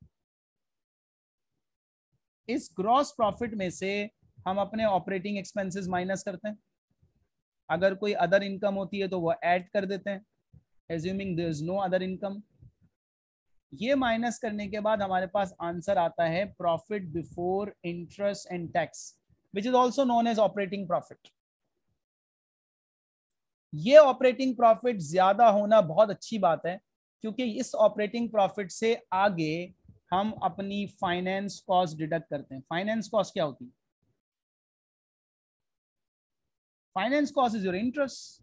इस ग्रॉस प्रॉफिट में से हम अपने ऑपरेटिंग एक्सपेंसेस माइनस करते हैं, अगर कोई अदर इनकम होती है तो वो ऐड कर देते हैं, assuming there is no other income. ये माइनस करने के बाद हमारे पास आंसर आता है profit before interest and tax, which is also known as operating profit. ये ऑपरेटिंग प्रॉफिट ज्यादा होना बहुत अच्छी बात है, क्योंकि इस ऑपरेटिंग प्रॉफिट से आगे हम अपनी फाइनेंस कॉस्ट डिडक्ट करते हैं। फाइनेंस कॉस्ट क्या होती है? Finance cost is your interest,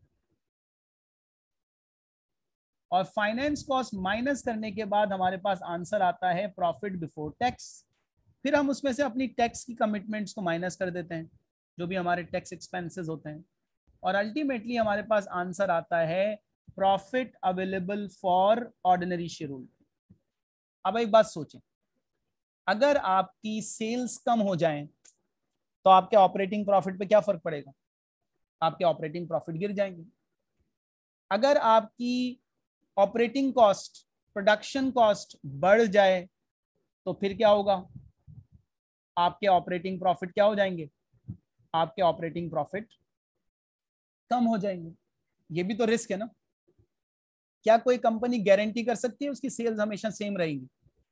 और फाइनेंस कॉस्ट माइनस करने के बाद हमारे पास आंसर आता है प्रॉफिट बिफोर टैक्स। फिर हम उसमें से अपनी टैक्स की कमिटमेंट्स को माइनस कर देते हैं, जो भी हमारे टैक्स एक्सपेंसेस होते हैं, और अल्टीमेटली हमारे पास आंसर आता है profit available for ordinary share holder. अब एक बात सोचें, अगर आपकी सेल्स कम हो जाएं तो आपके ऑपरेटिंग प्रॉफिट पे क्या फर्क पड़ेगा? आपके ऑपरेटिंग प्रॉफिट गिर जाएंगे। अगर आपकी ऑपरेटिंग कॉस्ट, प्रोडक्शन कॉस्ट बढ़ जाए तो फिर क्या होगा? आपके ऑपरेटिंग प्रॉफिट क्या हो जाएंगे? आपके ऑपरेटिंग प्रॉफिट कम हो जाएंगे। ये भी तो रिस्क है ना। क्या कोई कंपनी गारंटी कर सकती है उसकी सेल्स हमेशा सेम रहेगी?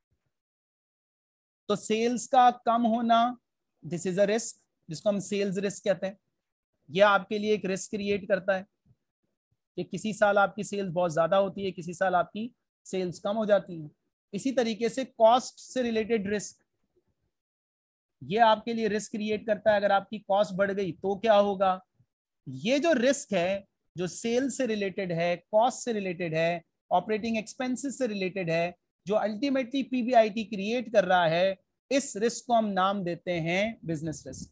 तो सेल्स का कम होना, दिस इज अ रिस्क, जिसको हम सेल्स रिस्क कहते हैं। यह आपके लिए एक रिस्क क्रिएट करता है कि किसी साल आपकी सेल्स बहुत ज्यादा होती है, किसी साल आपकी सेल्स कम हो जाती है। इसी तरीके से कॉस्ट से रिलेटेड रिस्क, ये आपके लिए रिस्क क्रिएट करता है। अगर आपकी कॉस्ट बढ़ गई तो क्या होगा? ये जो रिस्क है, जो सेल्स से रिलेटेड है, कॉस्ट से रिलेटेड है, ऑपरेटिंग एक्सपेंसेस से रिलेटेड है, जो अल्टीमेटली पीबीआईटी क्रिएट कर रहा है, इस रिस्क को हम नाम देते हैं बिजनेस रिस्क।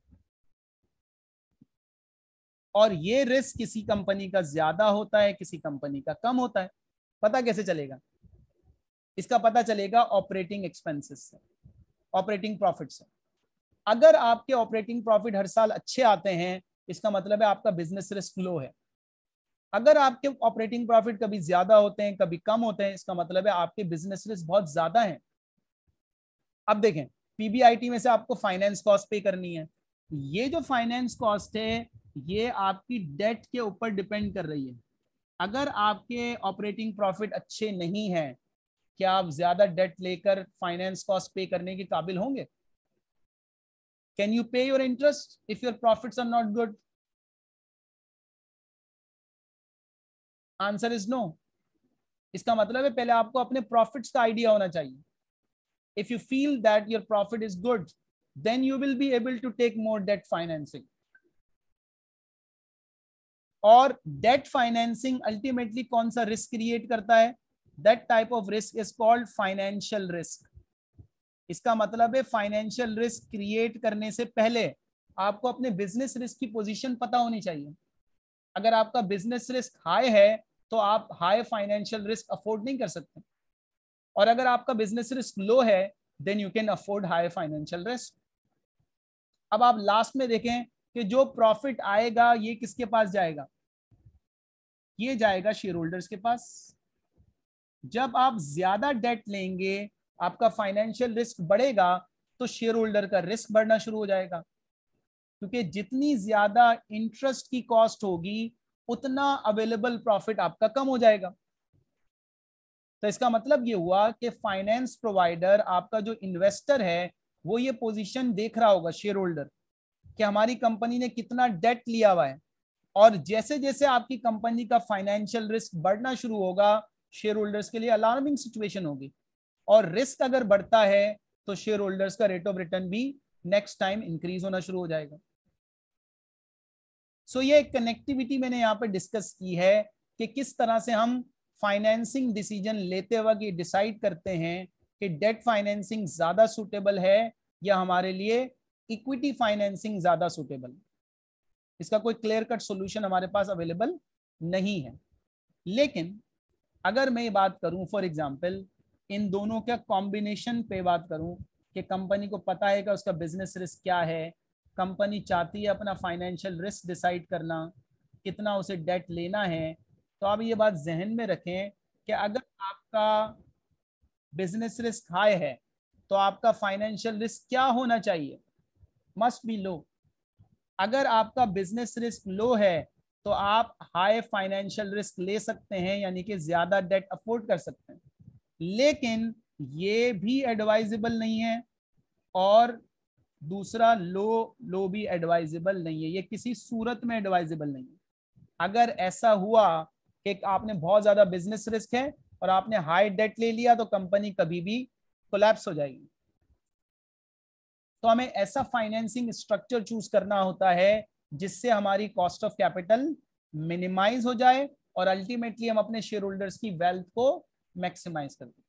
और ये रिस्क किसी कंपनी का ज्यादा होता है, किसी कंपनी का कम होता है। पता कैसे चलेगा? इसका पता चलेगा ऑपरेटिंग एक्सपेंसेस से, ऑपरेटिंग प्रॉफिट से। अगर आपके ऑपरेटिंग प्रॉफिट हर साल अच्छे आते हैं, इसका मतलब है आपका बिजनेस रिस्क लो है। अगर आपके ऑपरेटिंग प्रॉफिट कभी ज्यादा होते हैं, कभी कम होते हैं, इसका मतलब है आपके बिजनेस रिस्क बहुत ज्यादा है। अब देखें, पीबीआईटी में से आपको फाइनेंस कॉस्ट पे करनी है। ये जो फाइनेंस कॉस्ट है, ये आपकी डेट के ऊपर डिपेंड कर रही है। अगर आपके ऑपरेटिंग प्रॉफिट अच्छे नहीं है, क्या आप ज्यादा डेट लेकर फाइनेंस कॉस्ट पे करने के काबिल होंगे? Can you pay your interest if your profits are not good? Answer is no. इसका मतलब है पहले आपको अपने प्रॉफिट्स का आइडिया होना चाहिए। If you feel that your profit is good, then you will be able to take more debt financing. और डेट फाइनेंसिंग अल्टीमेटली कौन सा रिस्क क्रिएट करता है? That type of risk is called financial risk. इसका मतलब है financial risk create करने से पहले आपको अपने बिजनेस रिस्क की पोजीशन पता होनी चाहिए। अगर आपका बिजनेस रिस्क हाई है तो आप हाई फाइनेंशियल रिस्क अफोर्ड नहीं कर सकते, और अगर आपका बिजनेस रिस्क लो है then you can afford high financial risk. अब आप लास्ट में देखें कि जो प्रॉफिट आएगा ये किसके पास जाएगा? ये जाएगा शेयर होल्डर्स के पास। जब आप ज्यादा डेट लेंगे, आपका फाइनेंशियल रिस्क बढ़ेगा, तो शेयर होल्डर का रिस्क बढ़ना शुरू हो जाएगा, क्योंकि जितनी ज्यादा इंटरेस्ट की कॉस्ट होगी उतना अवेलेबल प्रॉफिट आपका कम हो जाएगा। तो इसका मतलब ये हुआ कि फाइनेंस प्रोवाइडर, आपका जो इन्वेस्टर है, वो ये पोजीशन देख रहा होगा, शेयर होल्डर, कि हमारी कंपनी ने कितना डेट लिया हुआ है, और जैसे जैसे आपकी कंपनी का फाइनेंशियल रिस्क बढ़ना शुरू होगा, शेयर होल्डर्स के लिए अलार्मिंग सिचुएशन होगी, और रिस्क अगर बढ़ता है तो शेयर होल्डर्स का रेट ऑफ रिटर्न भी नेक्स्ट टाइम इंक्रीज होना शुरू हो जाएगा। सो ये कनेक्टिविटी मैंने यहाँ पर डिस्कस की है कि किस तरह से हम फाइनेंसिंग डिसीजन लेते वक्त ये डिसाइड करते हैं कि डेट फाइनेंसिंग ज्यादा सूटेबल है या हमारे लिए इक्विटी फाइनेंसिंग ज्यादा सूटेबल। इसका कोई क्लियर कट सॉल्यूशन हमारे पास अवेलेबल नहीं है। लेकिन अगर मैं बात करूं फॉर एग्जांपल इन दोनों का कॉम्बिनेशन पे बात करूं कि कंपनी को पता है कि उसका बिजनेस रिस्क क्या है, कंपनी चाहती है अपना फाइनेंशियल रिस्क डिसाइड करना, कितना उसे डेट लेना है, तो आप ये बात जहन में रखें कि अगर आपका बिजनेस रिस्क हाई है तो आपका फाइनेंशियल रिस्क क्या होना चाहिए, मस्ट बी लो। अगर आपका बिजनेस रिस्क लो है तो आप हाई फाइनेंशियल रिस्क ले सकते हैं, यानी कि ज्यादा डेट अफोर्ड कर सकते हैं। लेकिन ये भी एडवाइजेबल नहीं है, और दूसरा लो भी एडवाइजेबल नहीं है, ये किसी सूरत में एडवाइजेबल नहीं है। अगर ऐसा हुआ कि आपने बहुत ज्यादा बिजनेस रिस्क है और आपने हाई डेट ले लिया तो कंपनी कभी भी कोलैप्स हो जाएगी। तो हमें ऐसा फाइनेंसिंग स्ट्रक्चर चूज करना होता है जिससे हमारी कॉस्ट ऑफ कैपिटल मिनिमाइज हो जाए और अल्टीमेटली हम अपने शेयर होल्डर्स की वेल्थ को मैक्सिमाइज कर दें।